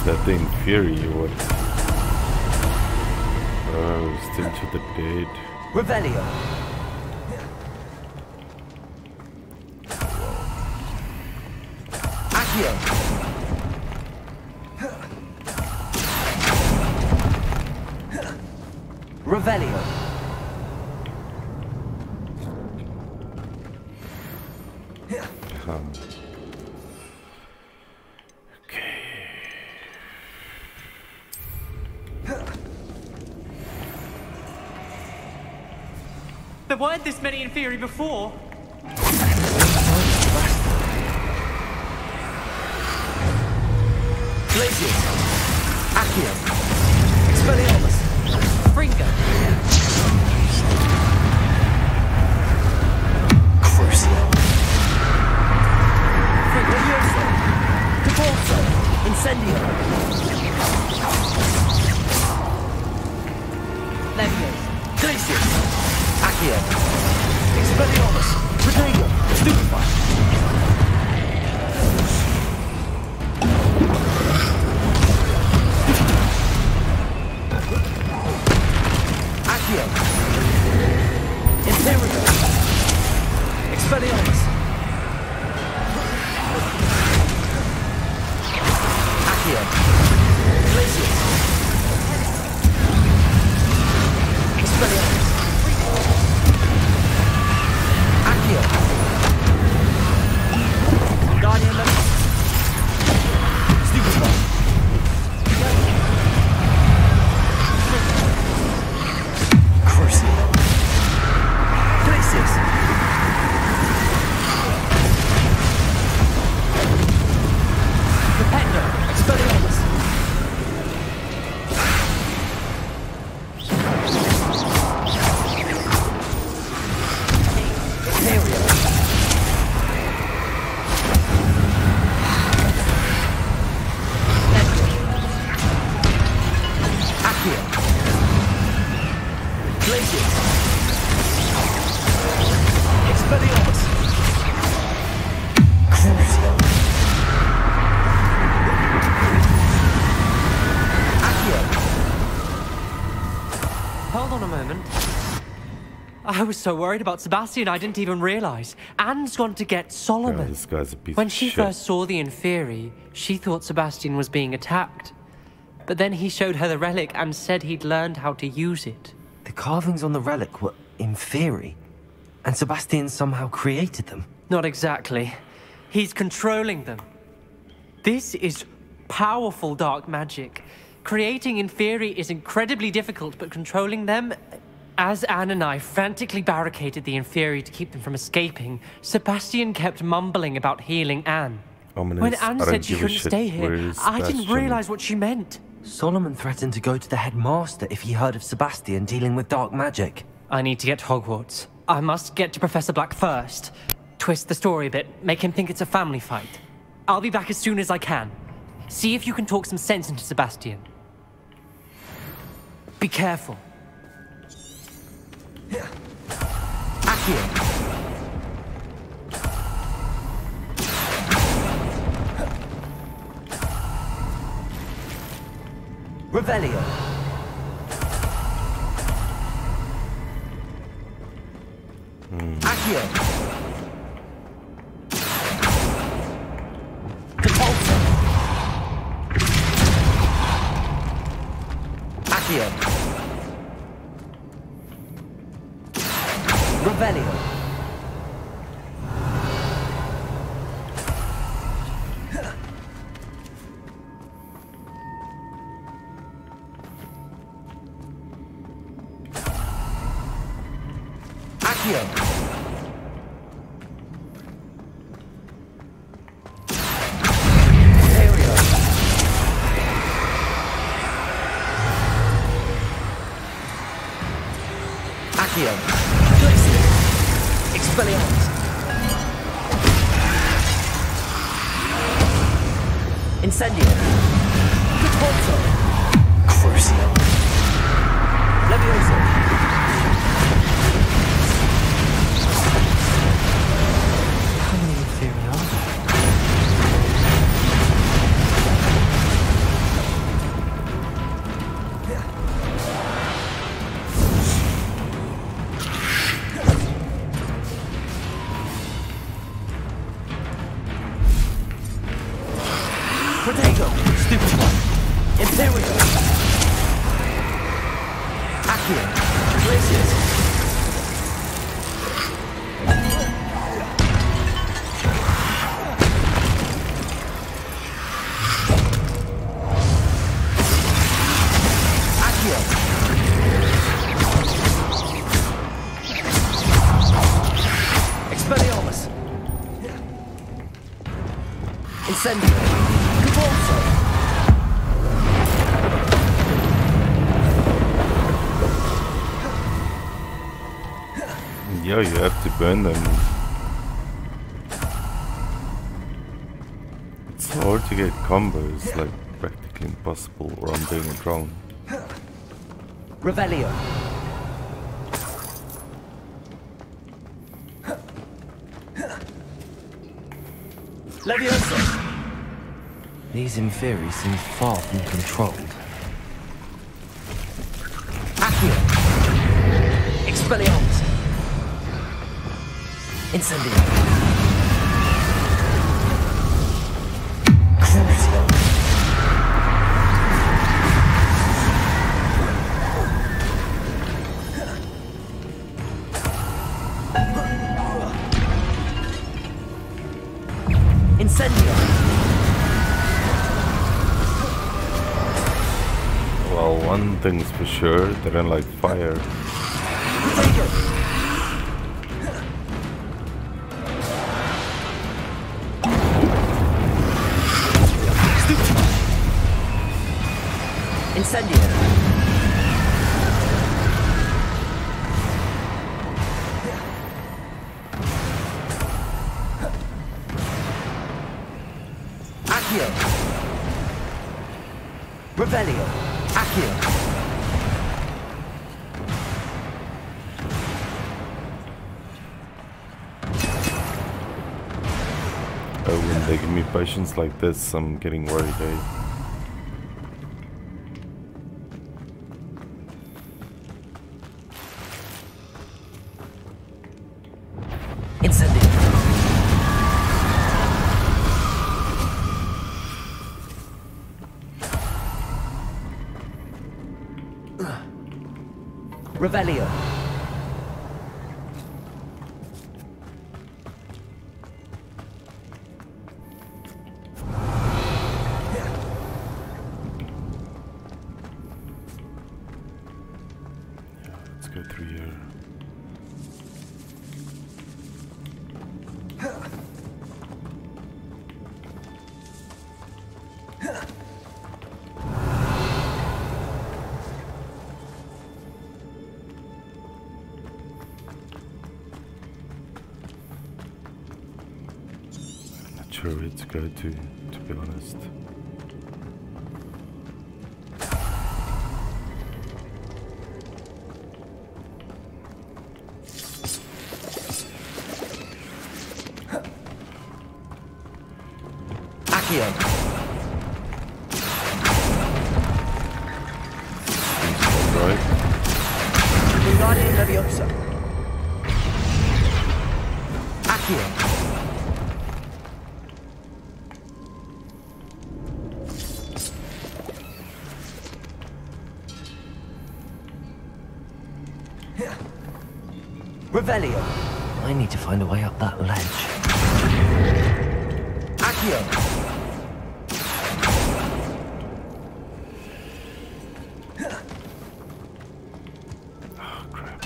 C: that the Inferi or what? Oh, still to the dead.
A: Revelio. Accio. Revelio.
C: Um.
K: There weren't this many in theory before.
A: Glacius. Accio. Expelliarmus.
K: Fringo.
A: Crucio. Fringo. Caporzo. Incendio.
K: Levios.
A: Glacius. Accio. Expelliarmus. Protego. Stupefy. Accio. Imperio. Expelliarmus. Accio. Glacius. Expelliarmus. Accio. Guardian Levios. Stupefy. Crucio. Glacius. Rependo. Expelliarmus. Imperio. Accio. Glacius. Expelliarmus. Crucio. Accio.
K: Hold on a moment. I was so worried about Sebastian I didn't even realize. Anne's gone to get Solomon.
C: Yeah, this guy's a piece
K: When
C: of
K: she
C: shit.
K: first saw the Inferi, she thought Sebastian was being attacked. But then he showed her the relic and said he'd learned how to use it.
A: The carvings on the relic were Inferi, and Sebastian somehow created them.
K: Not exactly. He's controlling them. This is powerful dark magic. Creating Inferi is incredibly difficult, but controlling them... As Anne and I frantically barricaded the Inferi to keep them from escaping, Sebastian kept mumbling about healing Anne.
C: Ominous.
K: When Anne
C: I don't
K: said she
C: give a
K: couldn't
C: shit.
K: stay here,
C: Where is
K: I didn't
C: Sebastian?
K: realize what she meant.
A: Solomon threatened to go to the headmaster if he heard of Sebastian dealing with dark magic.
K: I need to get to Hogwarts. I must get to Professor Black first. Twist the story a bit, make him think it's a family fight. I'll be back as soon as I can. See if you can talk some sense into Sebastian. Be careful.
A: Accio. Revelio. Accio. Caporzo. Accio. Revelio. Accio. Imperio. Accio. Glacius. Expelliarmus. Incendio. Caporzo. Crucio. Levioso.
K: How many in theory are there?
A: Here we go. Accio. Gracious. Incendio. Convulso.
C: Yeah, you have to burn them. It's hard to get combos, like practically impossible, or I'm doing it wrong.
A: Revelio. Leviosa. These Inferi seem far from controlled. Accio. Expelliarmus. Incendio. Crucio. Incendio.
C: Well, one thing's for sure, they don't like fire.
A: Incendio. Accio. Revelio. Accio.
C: Oh, when they give me potions like this, I'm getting worried, eh?
A: Incendio. Revelio.
C: Let's go through here. Sure where to go to, to be honest.
A: Accio.
C: Right.
A: Wingardium Leviosa. Accio. Revelio. I need to find a way up that ledge. Accio.
C: Oh crap.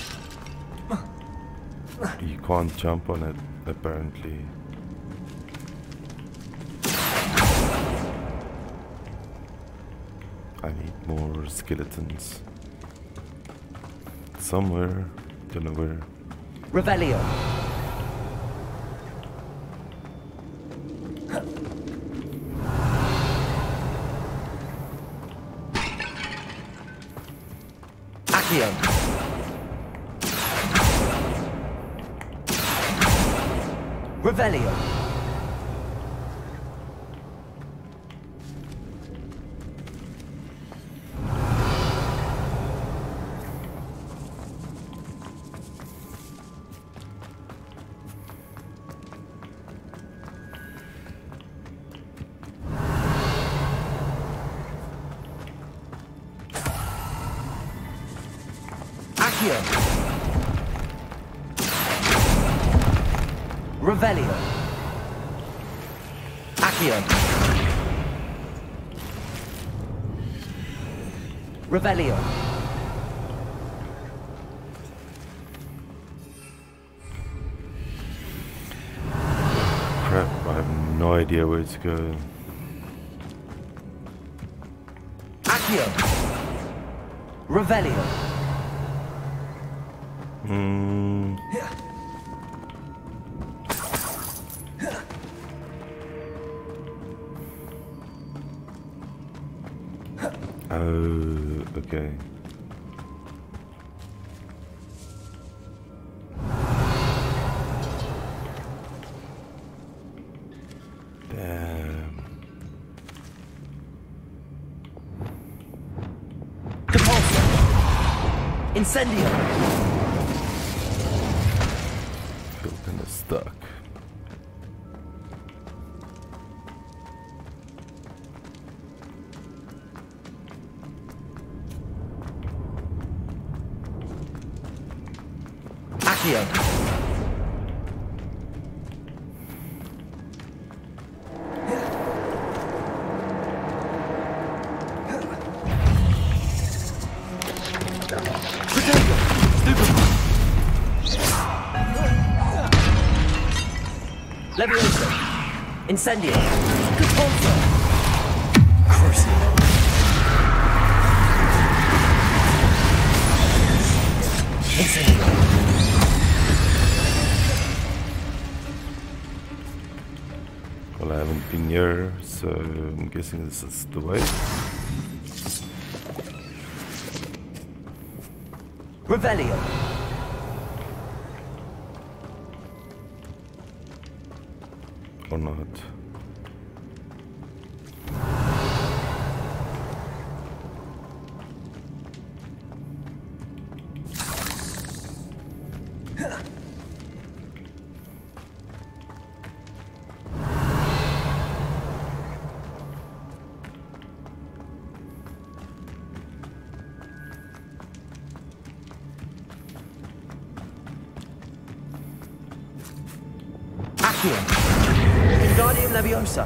C: You can't jump on it, apparently. I need more skeletons. Somewhere, don't know where.
A: Revelio. Accio. Revelio. Accio. Revelio. Accio. Revelio.
C: Crap, I have no idea where to go.
A: Accio. Revelio.
C: Hmm. Oh, okay. Damn.
A: Depulso. Incendio.
C: Feel kinda stuck.
A: Accio. Protego. Stupefy. Levioso. Incendio. Depulso. Crucio. Incendio.
C: Well, I haven't been here, so I'm guessing this is the way.
A: Revelio.
C: Or not.
A: Accio. Wingardium Leviosa.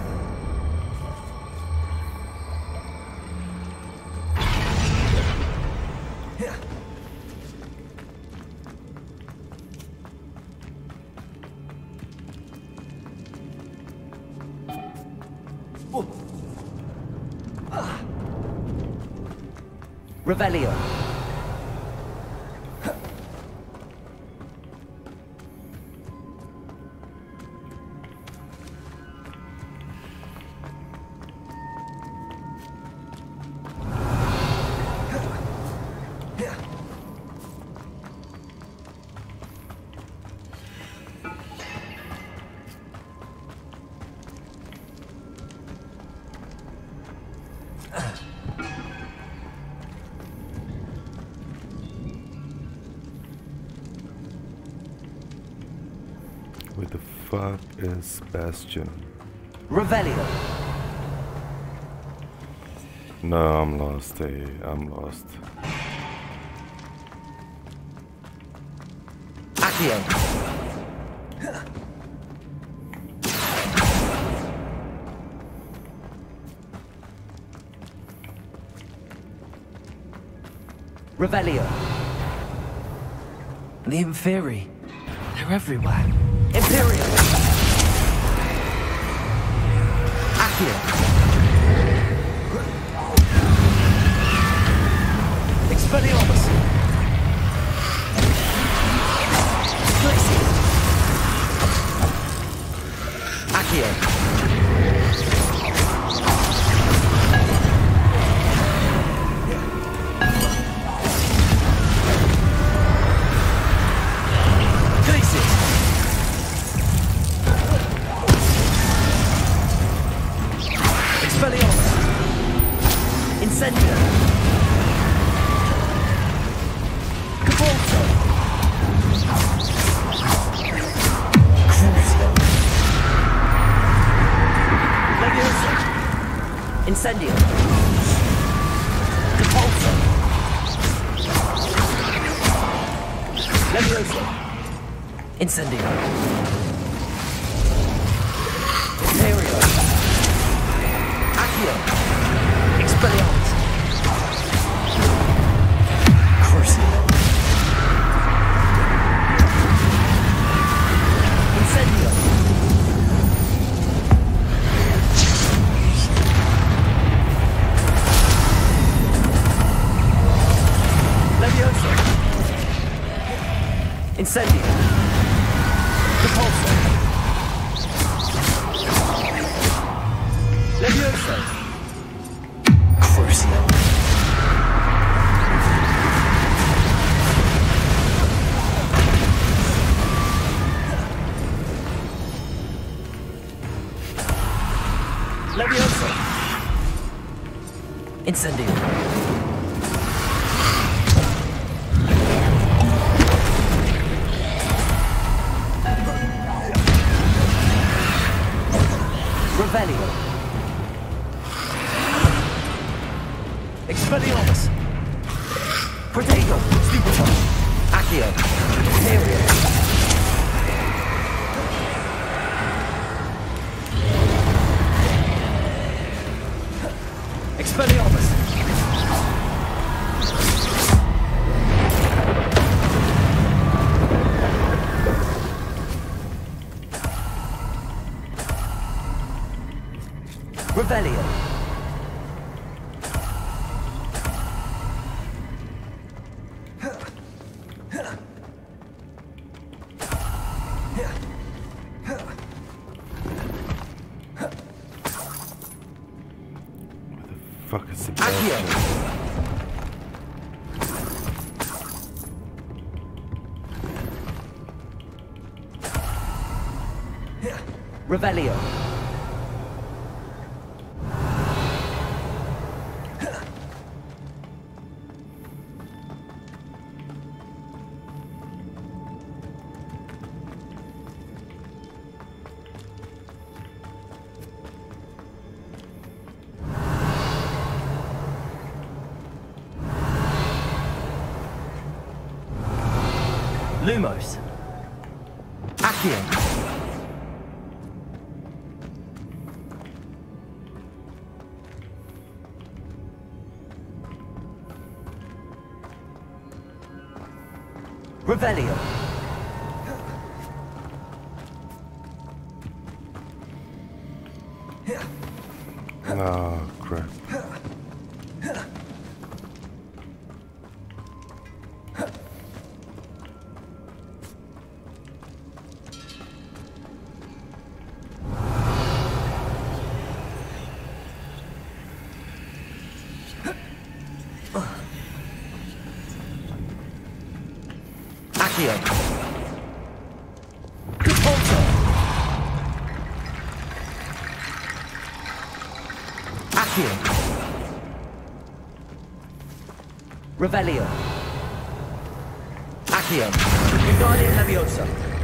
A: Revelio.
C: Where the fuck is Bastion?
A: Revelio.
C: No, I'm lost, hey, I'm lost.
A: Accio. Revelio. The Inferi. They're everywhere. Imperial. Accio. Expelliarmus. Glacier. Accio. Incendio. Depulso. Crucio. Levioso. Incendio. Depulso. Levioso. Incendio. Imperio. Accio. Expelliarmus. Crucio. Incendio. Levioso. Incendio. Repulsor. Levioso. Crucio. Levioso. Incendio. Revelio. Expelliarmus. Protego. Stupefy. Accio. Imperio. Expelliarmus. Revelio.
C: Fuck is the
A: Accio. Revelio. Lumos. Accio. Revelio.
C: Oh, crap.
A: Accio. Repulsor. Accio. Revelio. Accio. Wingardium Leviosa.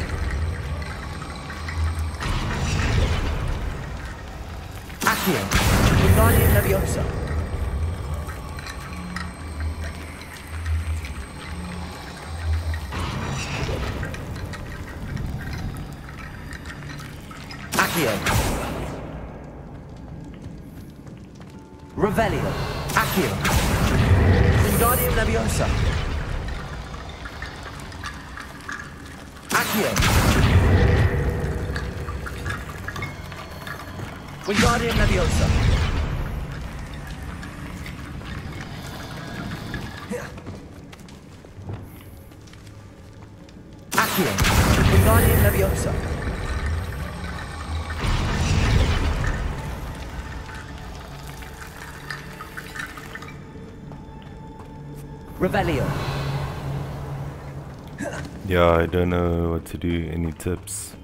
A: Accio. Wingardium Leviosa. Accio. Revelio. Accio. Wingardium Leviosa. Accio. Wingardium Leviosa. Accio. Wingardium Leviosa. Revelio.
C: Yeah, I don't know what to do. Any tips?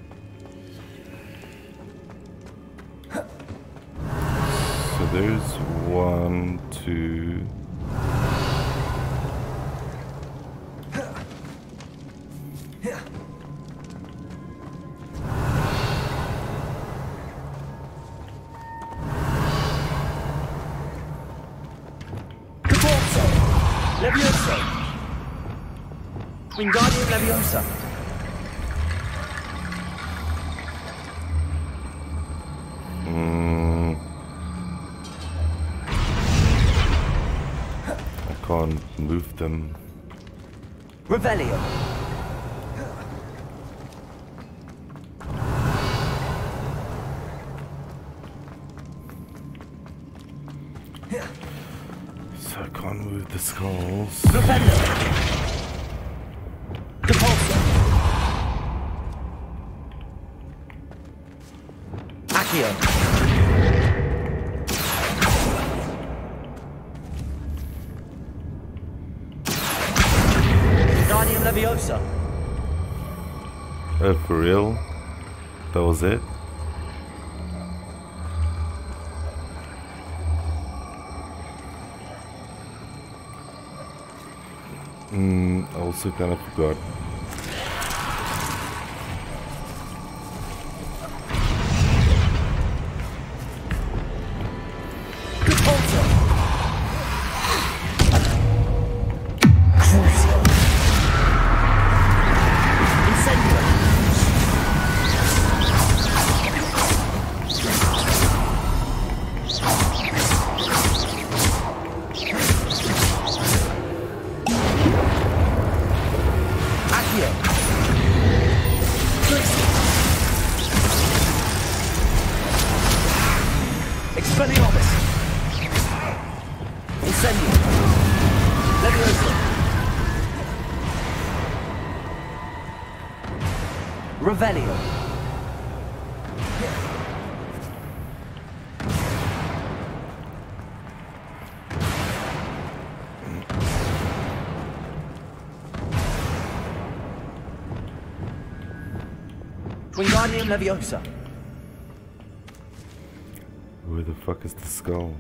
C: So there's one, two.
A: Levioso. Wingardium Leviosa.
C: Mm. I can't move them.
A: Revelio.
C: So I can't move the skulls.
A: Revelio. Depulso. Accio. Wingardium Leviosa.
C: Oh, for real? That was it? Hmm, I also kind of forgot.
A: Revelio. Wingardium Leviosa.
C: Where the fuck is the skull?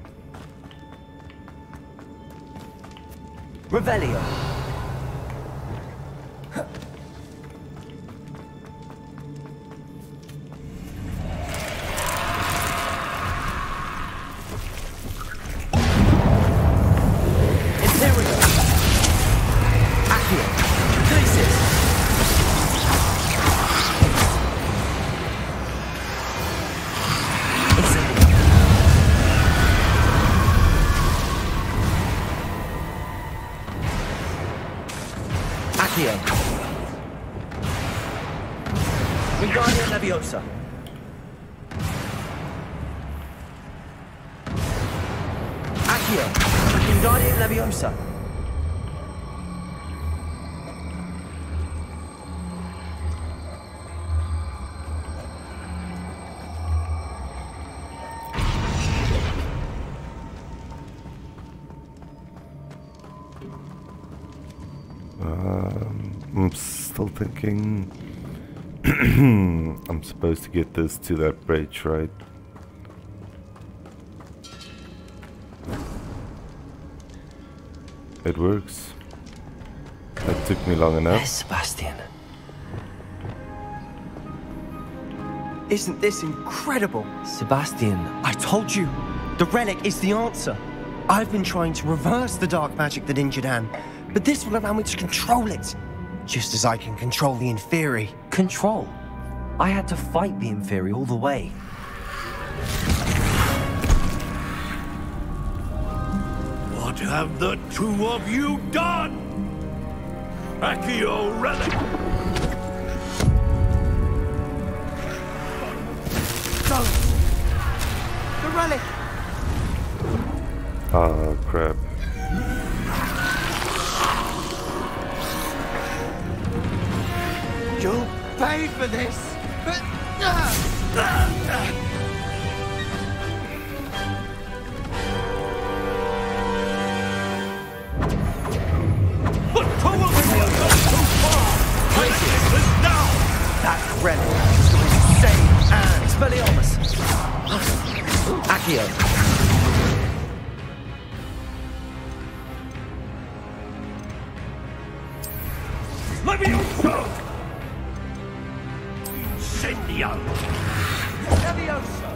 A: Revelio. Wingardium Leviosa. Accio. Wingardium Leviosa.
C: Um, I'm still thinking I'm supposed to get this to that bridge, right? It works. That took me long enough.
A: Yes, Sebastian.
M: Isn't this incredible?
A: Sebastian.
M: I told you, the relic is the answer. I've been trying to reverse the dark magic that injured Anne, but this will allow me to control it. Just as I can control the Inferi.
A: Control? I had to fight the Inferi all the way.
F: What have the two of you done? Accio relic!
M: No! The relic!
C: Oh, crap.
M: You'll pay for this! But... Uh, uh, uh.
F: But two of you have gone too far! Crisis is now!
M: That relic is going to save Anne!
A: Expelliarmus! Accio!
F: Leviosa! Incendio!
M: Leviosa!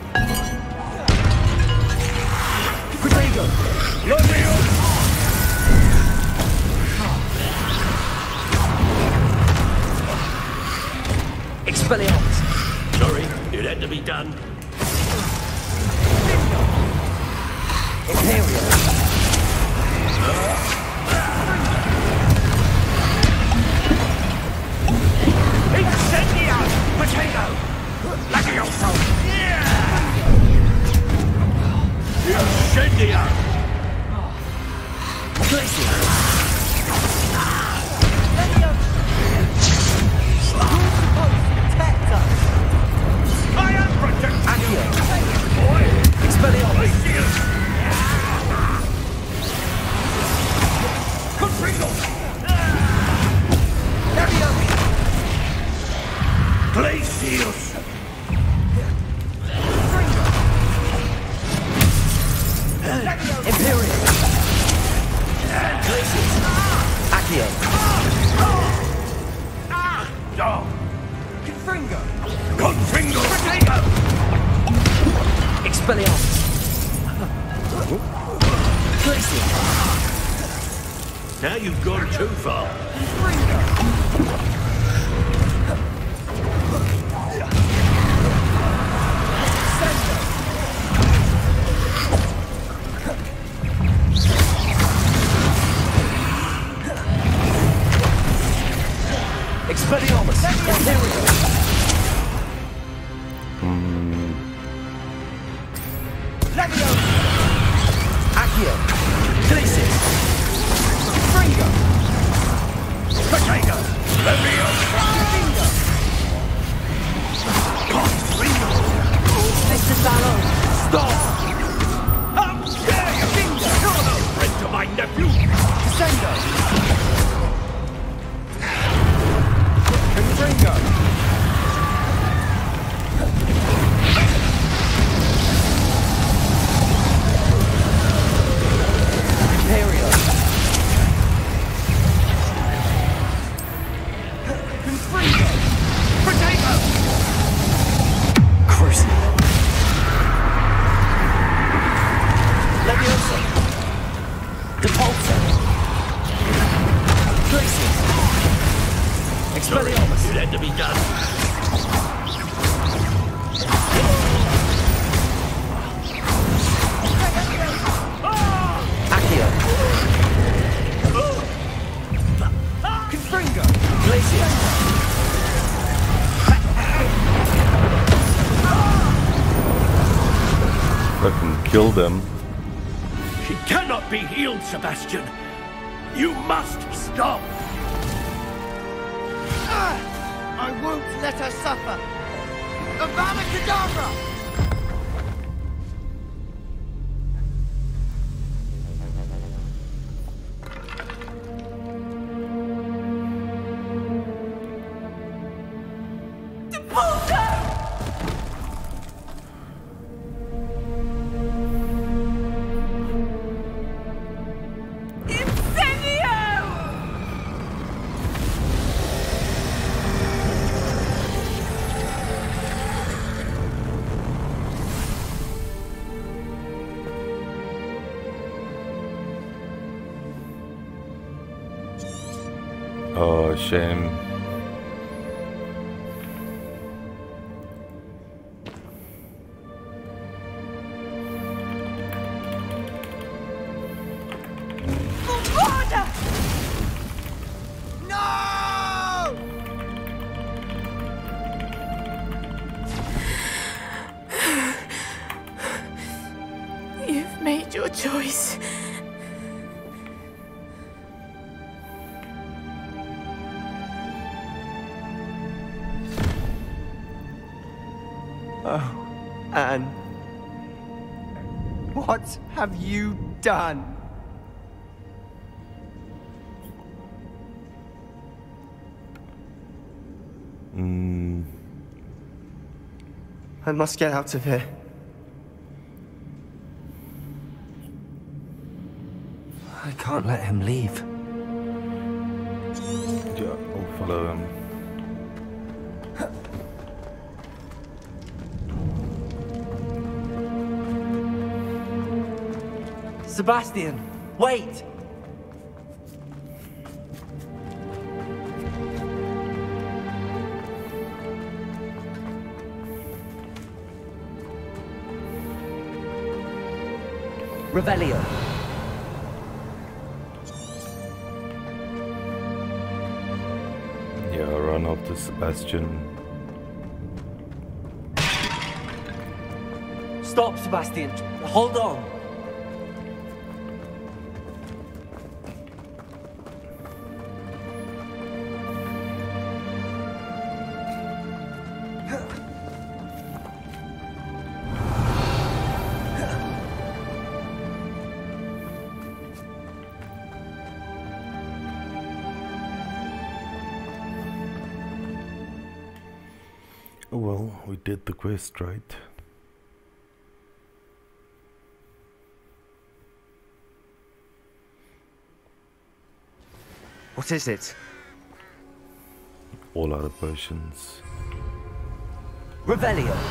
A: Protego!
F: Leviosa!
M: Expelliarmus!
D: Sorry, it had to be done.
M: Imperial!
F: Incendio! Potato! Levioso! Incendio!
M: Glacier!
F: I am protecting
M: Accio!
F: you!
M: Expelliarmus!
F: Confringo! Glacius!
M: Imperial! Glacius! Accio!
F: Dog!
M: Confringo!
F: Confringo! Potato!
M: Expelliarmus! Glacius!
D: Now you've gone too far.
M: Expelliarmus! Imperial!
C: Hmm.
M: Leviosa! Accio! Glacius! Fringo!
F: Potato! Leviosa! Confringo!
M: Mister Salon! Stop!
F: How dare you!
M: Finger!
F: You're no friend to my nephew!
M: Sendo! Confringo! Imperial! Confringo!
F: Potato!
M: Crucible! Leviosa! Depulso! Glacius! Expelliarmus!
D: It had to be done.
M: Accio! Confringo! Glacius!
C: I can kill them.
D: She cannot be healed, Sebastian. You must stop.
F: I won't let her suffer! Avada Kedavra!
C: Oh, shame.
F: No!
J: You've made your choice.
M: Oh, Anne. What have you done?
C: Mm.
M: I must get out of here.
A: I can't let him leave.
C: Yeah, I'll follow him.
A: Sebastian, wait! Revelio.
C: Yeah, run up to Sebastian.
A: Stop, Sebastian. Hold on.
C: Well, we did the quest, right?
M: What is it?
C: All out of potions.
A: Revelio.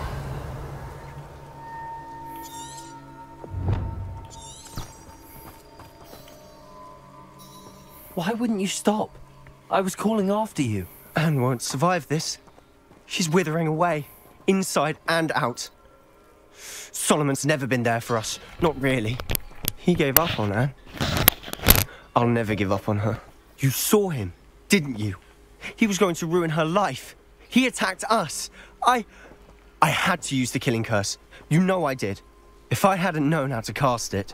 A: Why wouldn't you stop? I was calling after you.
M: Anne won't survive this. She's withering away, inside and out. Solomon's never been there for us. Not really. He gave up on Anne. I'll never give up on her. You saw him, didn't you? He was going to ruin her life. He attacked us. I... I had to use the killing curse. You know I did. If I hadn't known how to cast it...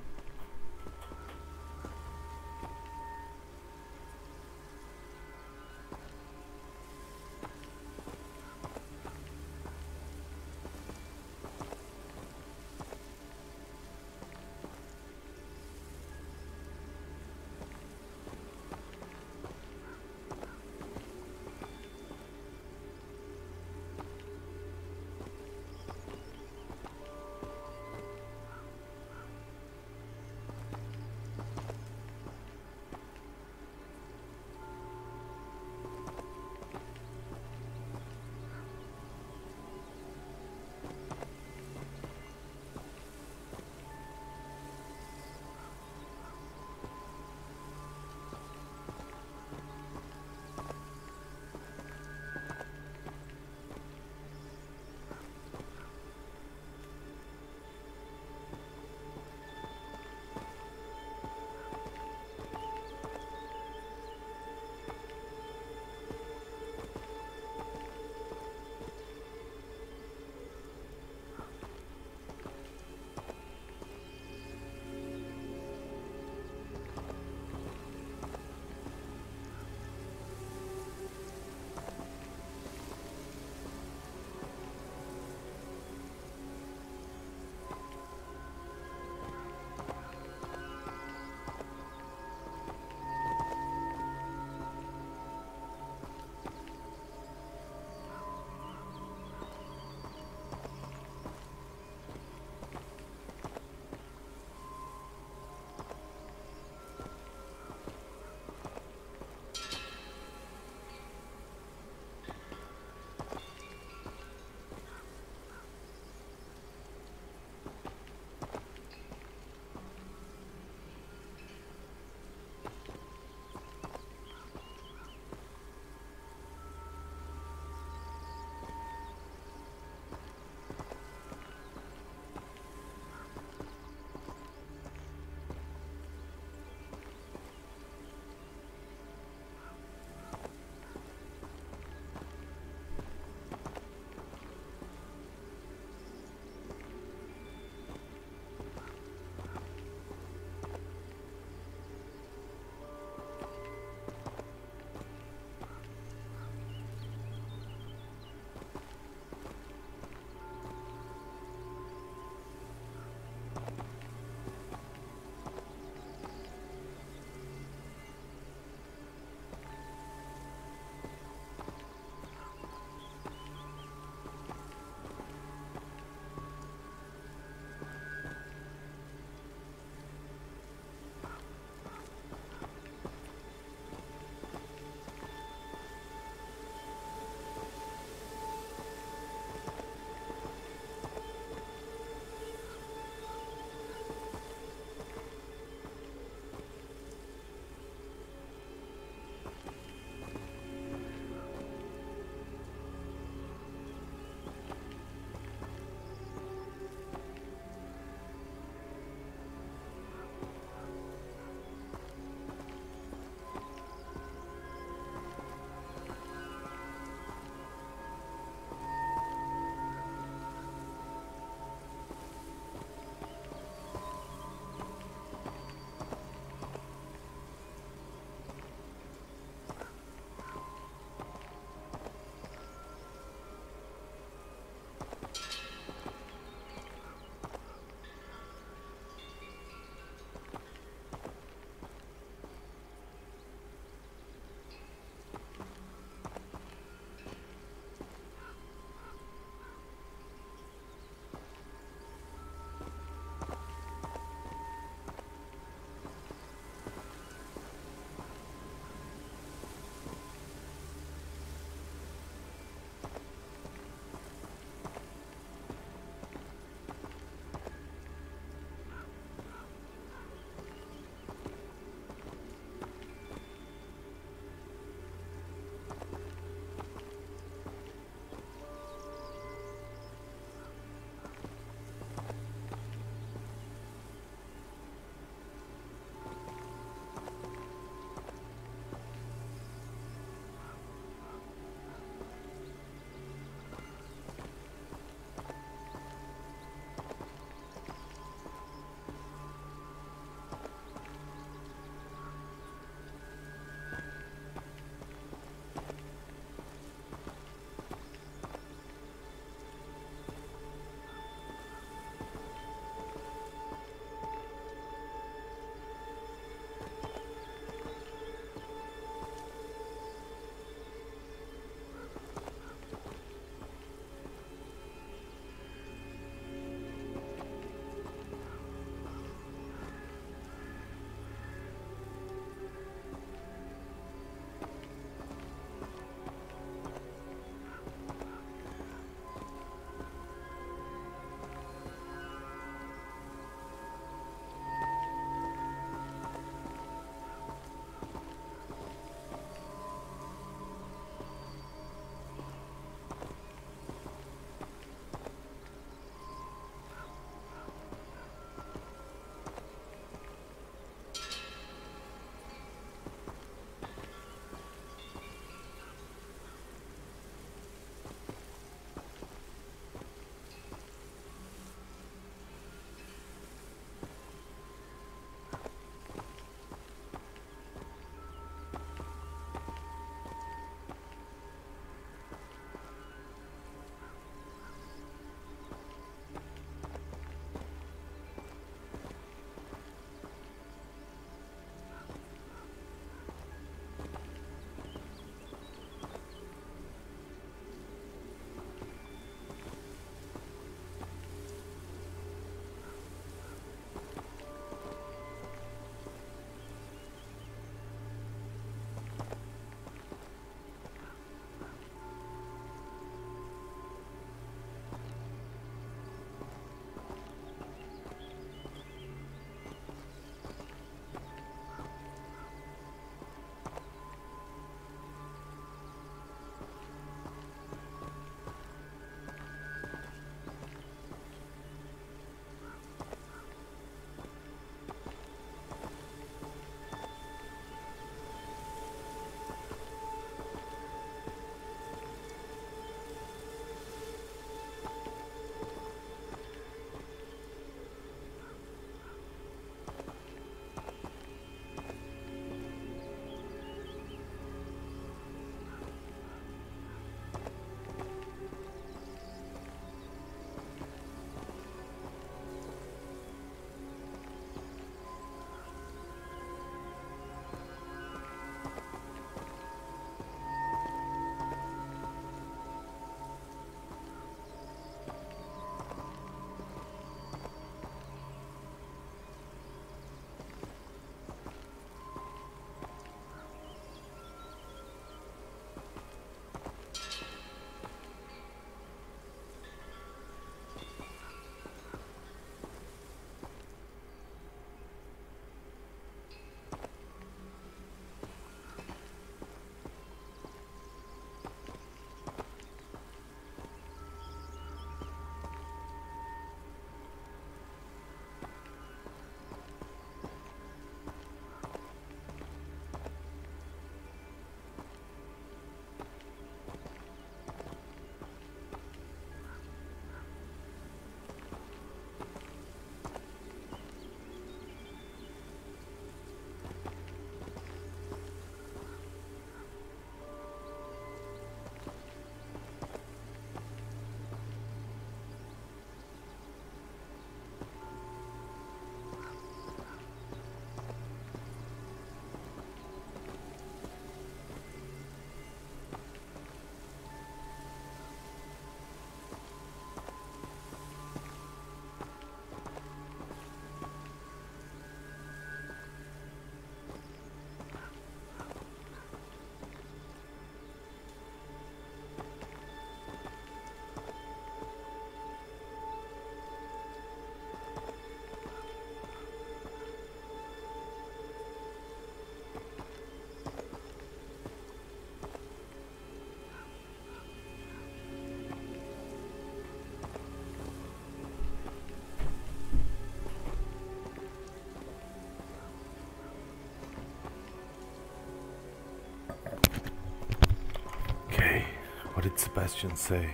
C: Okay, what did Sebastian say?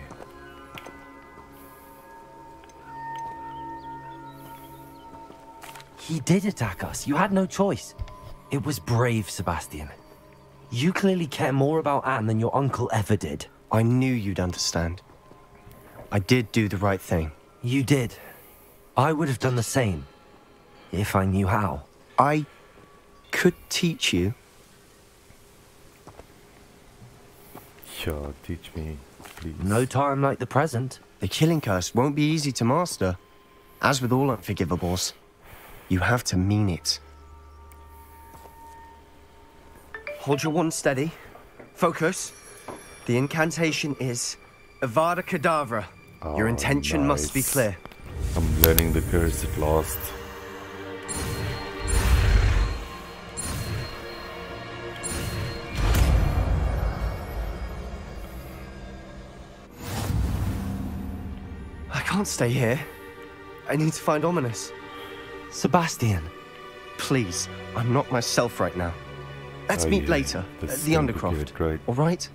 A: He did attack us. You had no choice. It was brave, Sebastian. You clearly care more about Anne than your uncle ever did.
M: I knew you'd understand. I did do the right thing.
A: You did. I would have done the same, if I knew how.
M: I could teach you.
C: Sure, teach me, please.
A: No time like the present.
M: The killing curse won't be easy to master. As with all unforgivables, you have to mean it. Hold your wand steady. Focus. The incantation is Avada Kedavra.
C: Oh,
M: your intention
C: nice.
M: must be clear.
C: I'm learning the curse at last.
M: I can't stay here. I need to find Ominous.
A: Sebastian.
M: Please, I'm not myself right now. Let's
C: Oh,
M: meet
C: yeah.
M: later
C: This
M: at
C: is
M: the
C: gonna be
M: Undercroft.
C: good, right?
M: All right?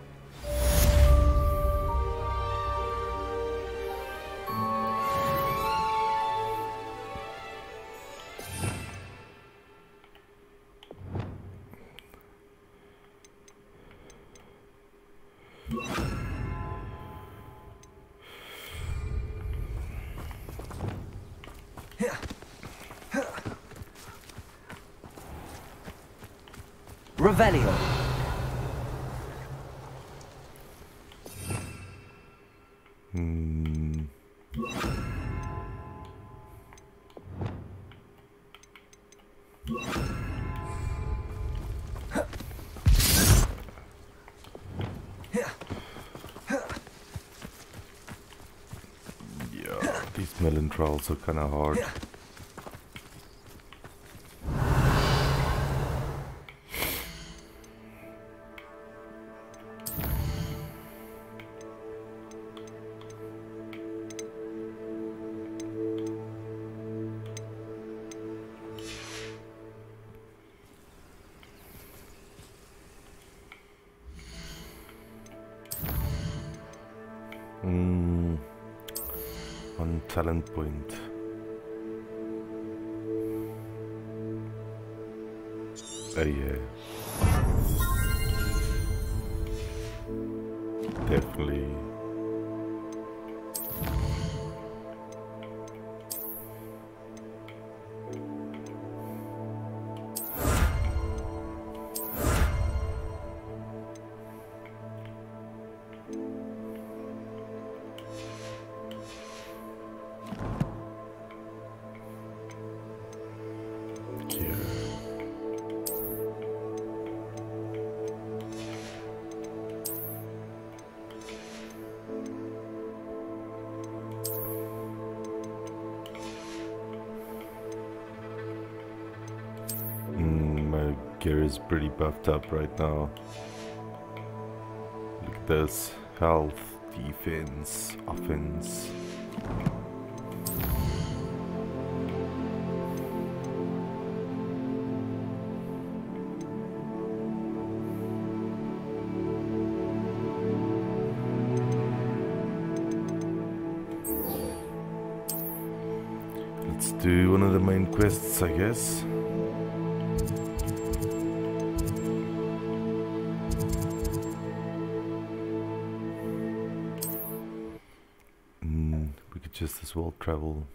A: Revelio.
C: Hmm. Yeah, these melon trials are kind of hard. Hmm. One talent point. Oh yeah. Definitely. Gear is pretty buffed up right now. Look at this. Health, defense, offense. Let's do one of the main quests, I guess. Just as well travel.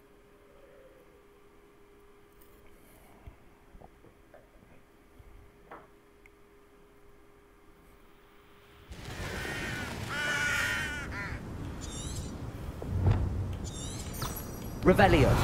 A: Revelio.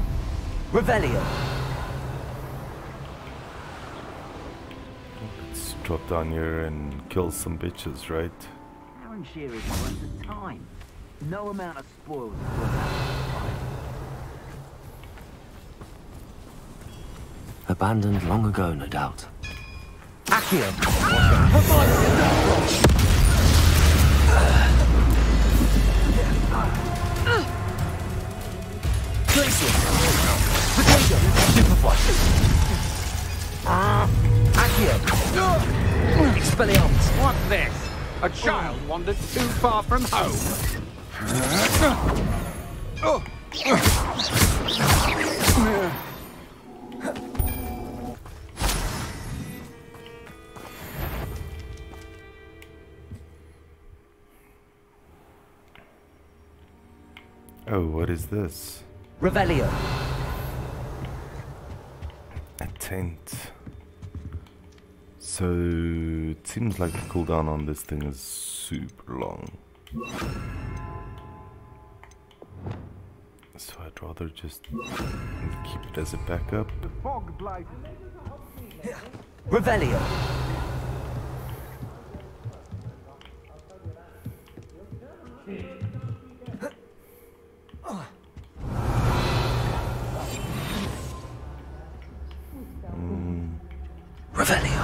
A: Revelio.
C: Let's just drop down here and kill some bitches, right?
I: Aaron Shearer's runs at time. No amount of spoils is worth having.
A: Abandoned long ago, no doubt.
I: Accio!
A: Glacier! Potato! Superflush! Accio! Expelliarmus!
D: What's this? A child wandered too far from home.
C: Oh, what is this?
I: Revelio.
C: A tent. So it seems like the cooldown on this thing is super long. So I'd rather just keep it as a backup.
I: Revelio.
A: Revelio.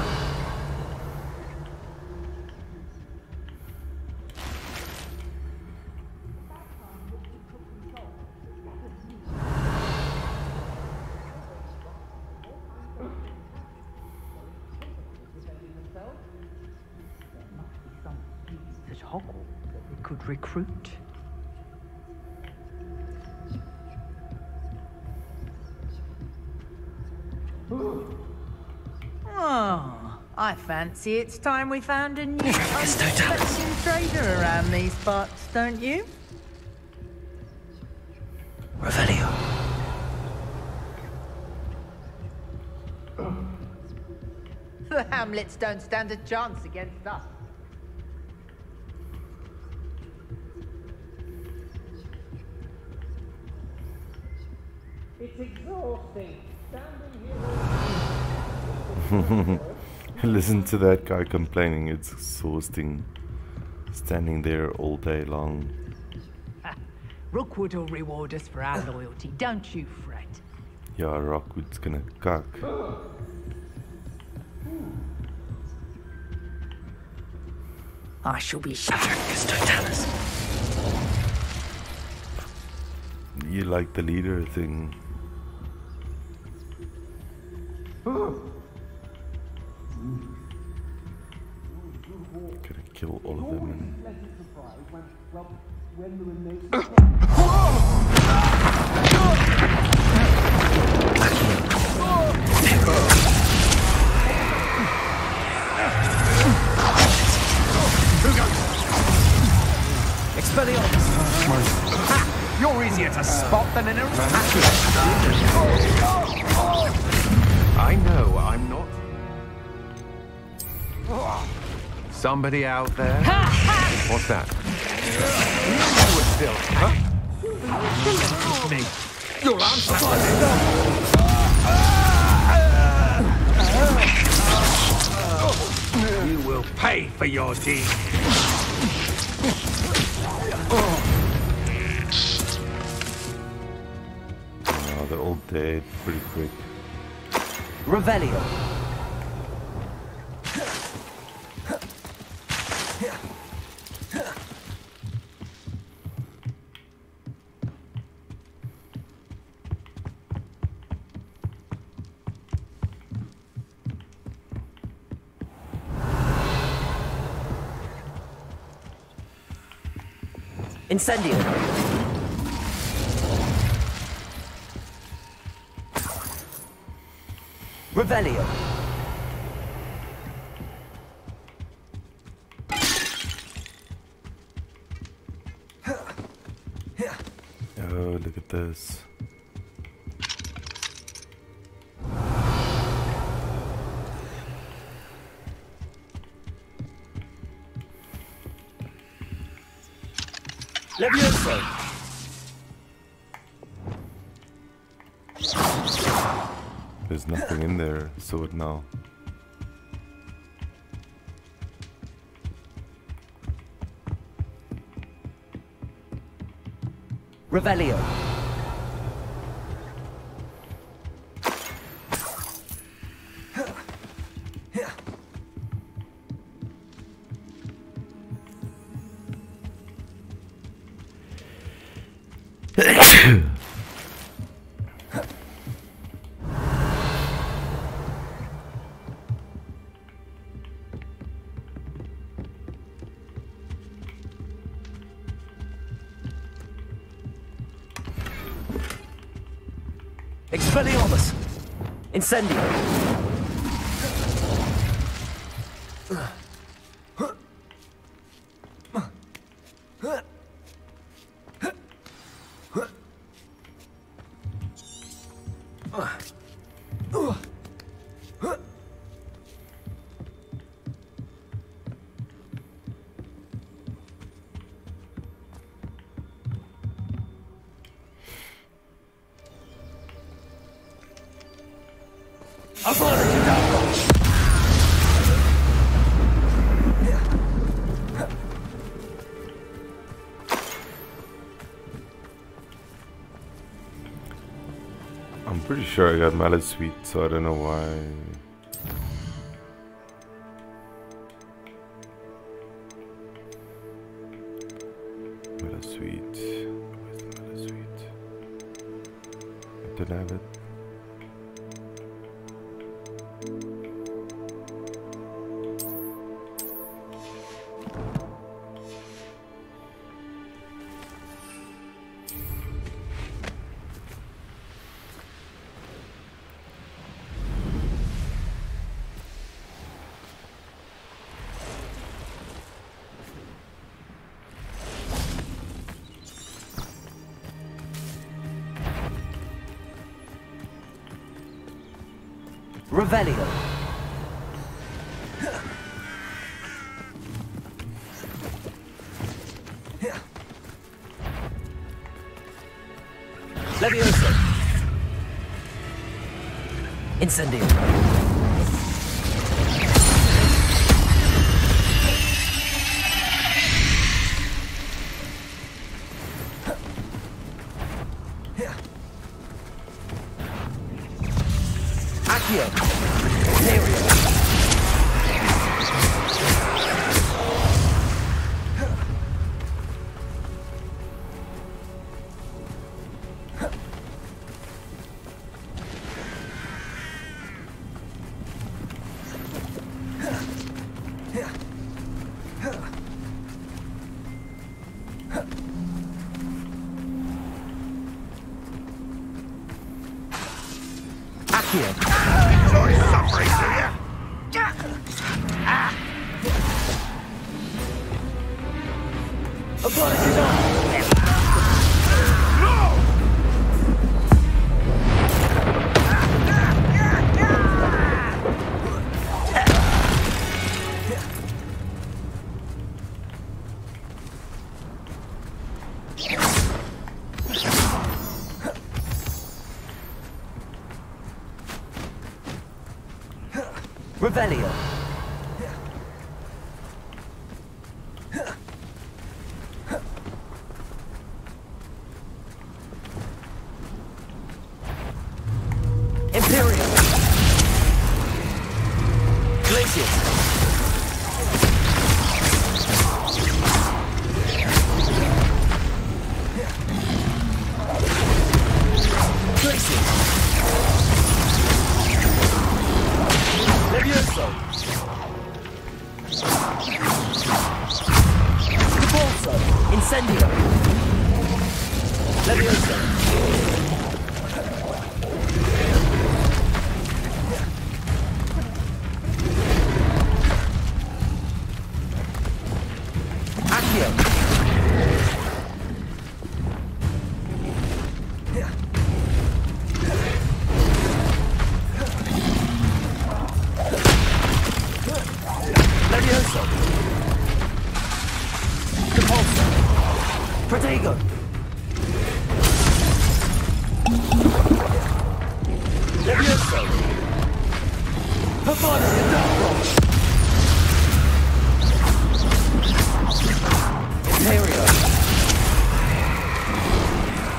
I: At Hogwarts that we could recruit.
N: Oh, I fancy it's time we found a new unsuspecting trader around these parts, don't you?
A: Revelio.
N: The Hamlets don't stand a chance against us. It's exhausting. Standing here.
C: Listen to that guy complaining, it's exhausting. Standing there all day long.
N: Rookwood will reward us for our loyalty, don't you fret.
C: Yeah, Rockwood's gonna cuck.
N: I shall be shattered, Custodanus.
C: You like the leader thing. Gonna kill all of them and...
I: Expelliarmus!
D: You're easier to spot than an I know I'm not. Somebody out there? What's that? You were still, huh? Me. You'll answer. You will pay for your deed.
C: Oh, they're all dead pretty quick.
I: Revelio. Incendio. Revelio.
C: Oh, look at this.
I: Levioso.
C: There's nothing in there, so what now?
A: Revelio. Expelliarmus! Incendio!
C: I'm pretty sure I got Mallet Sweet, so I don't know why. Mallet Sweet. Where's the Mallet Sweet? I didn't have it. Revelio. Levioso. Incendio.
F: Enjoy suffering, do ya?
A: Apologies on! Revelio. Imperial. Glacius. Glacius. Levioso. Cabolso. Incendio. Levioso. Accio. Levioso. Cabolso. Protego. Levioso. Pavone the Dark Imperial.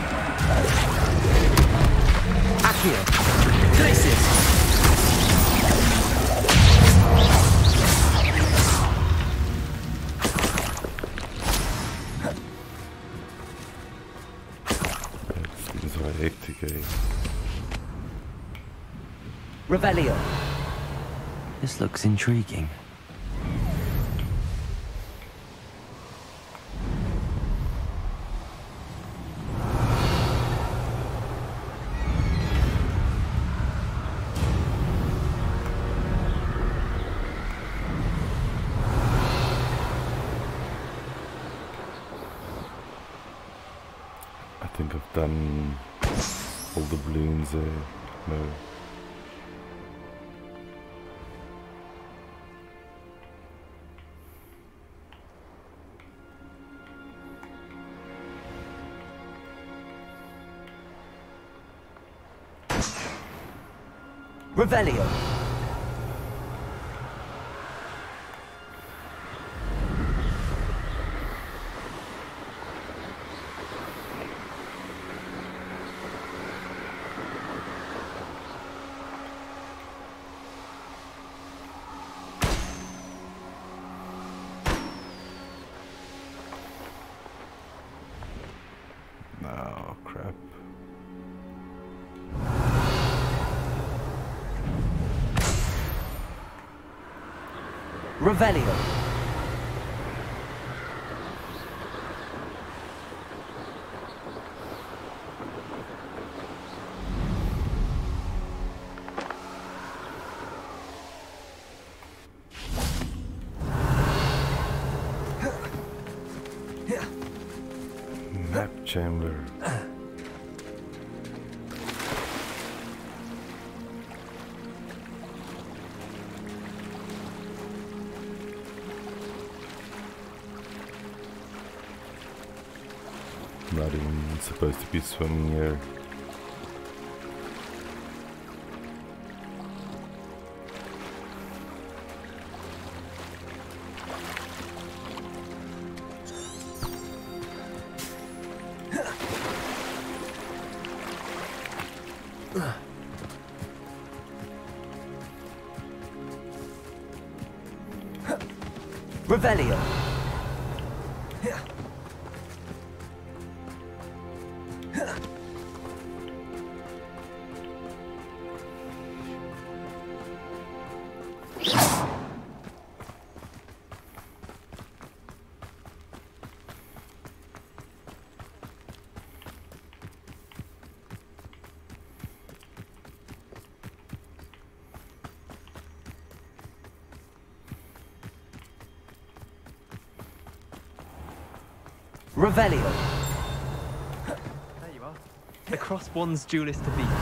C: Okay.
A: Revelio. This looks intriguing.
C: I think I've done all the balloons there. No.
A: Revelio.
C: Oh, crap.
A: Revelio.
C: Map chamber. I'm not even supposed to be swimming here.
A: Revelio. Revelio.
M: There you are. The cross one's duelist to beat.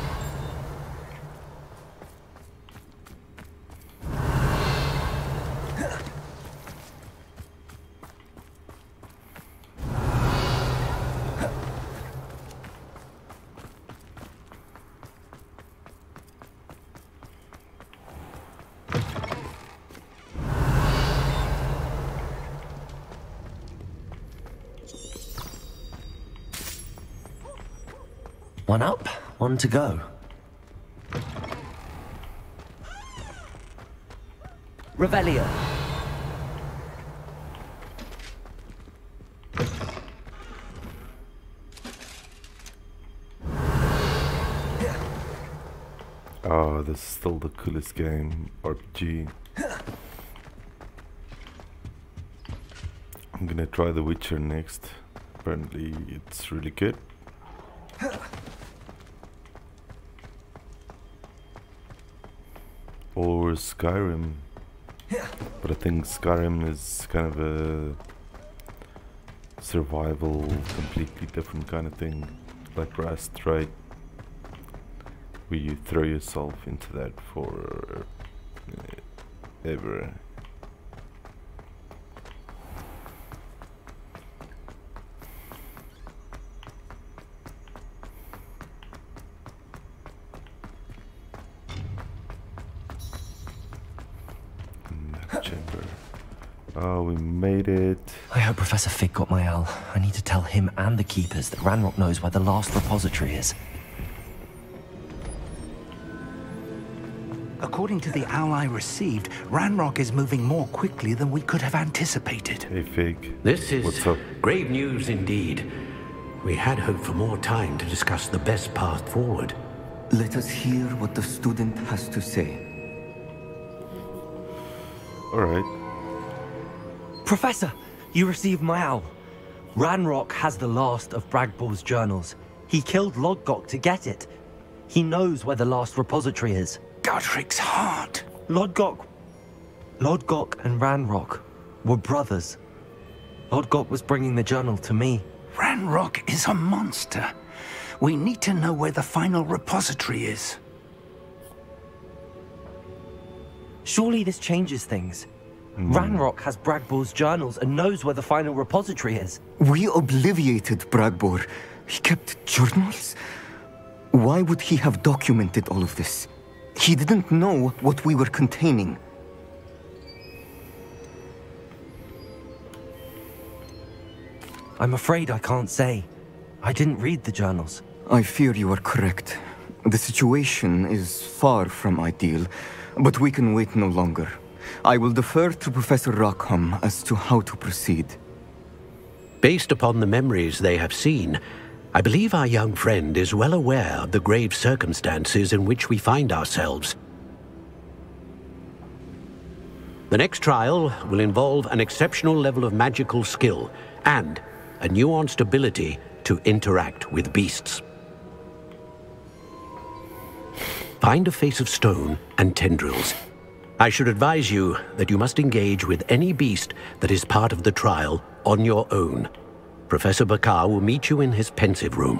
A: One up, one to go. Revelio.
C: Oh, this is still the coolest game, R P G. I'm gonna try The Witcher next. Apparently it's really good. Or Skyrim. But I think Skyrim is kind of a survival, completely different kind of thing. Like Rust, right? Where you throw yourself into that for uh, ever. Chamber. Oh, we made it.
A: I hope Professor Fig got my L. I need to tell him and the Keepers that Ranrock knows where the last repository is.
F: According to the owl I received, Ranrock is moving more quickly than we could have anticipated.
C: Hey, Fig.
O: This is
C: What's up?
O: grave news indeed. We had hoped for more time to discuss the best path forward.
P: Let us hear what the student has to say.
C: Alright.
A: Professor, you received my owl. Ranrock has the last of Bragball's journals. He killed Lodgok to get it. He knows where the last repository is.
F: Godric's heart.
A: Lodgok... Lodgok and Ranrock were brothers. Lodgok was bringing the journal to me.
F: Ranrock is a monster. We need to know where the final repository is.
A: Surely this changes things. Mm. Ranrock has Bragball's journals and knows where the final repository is.
P: We obliviated Bragbor. He kept journals? Why would he have documented all of this? He didn't know what we were containing.
A: I'm afraid I can't say. I didn't read the journals.
P: I fear you are correct. The situation is far from ideal, but we can wait no longer. I will defer to Professor Rockham as to how to proceed.
O: Based upon the memories they have seen, I believe our young friend is well aware of the grave circumstances in which we find ourselves. The next trial will involve an exceptional level of magical skill and a nuanced ability to interact with beasts. Find a face of stone and tendrils. I should advise you that you must engage with any beast that is part of the trial on your own. Professor Bakar will meet you in his pensive room.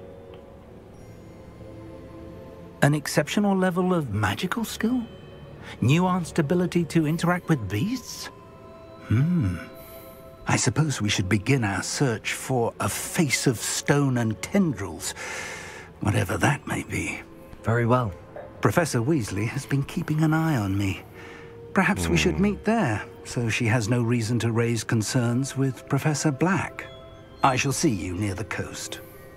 F: An exceptional level of magical skill? Nuanced ability to interact with beasts? Hmm. I suppose we should begin our search for a face of stone and tendrils, whatever that may be.
A: Very well.
F: Professor Weasley has been keeping an eye on me. Perhaps mm. we should meet there, so she has no reason to raise concerns with Professor Black. I shall see you near the coast.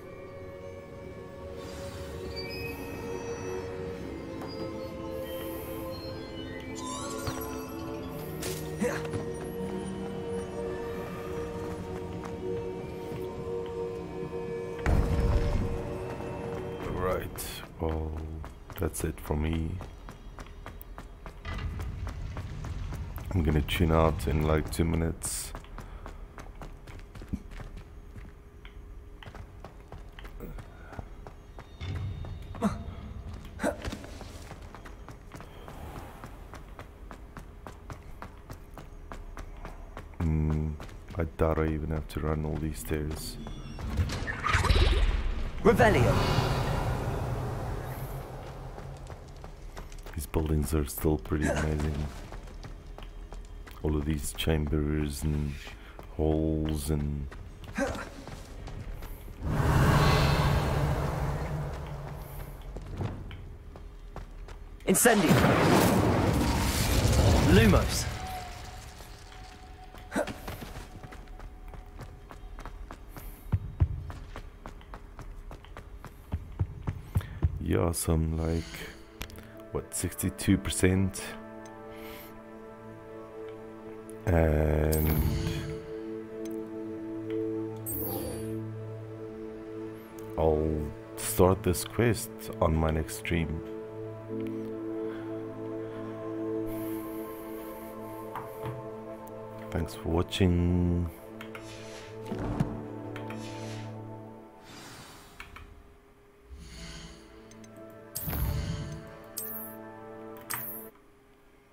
C: Right, well, that's it for me. I'm gonna tune out in like two minutes. Mm, I doubt I even have to run all these stairs.
A: Revelio.
C: These buildings are still pretty amazing. All of these chambers and holes and...
A: Incendio. Lumos.
C: Yeah, some like, what, sixty-two percent? And I'll start this quest on my next stream. Thanks for watching.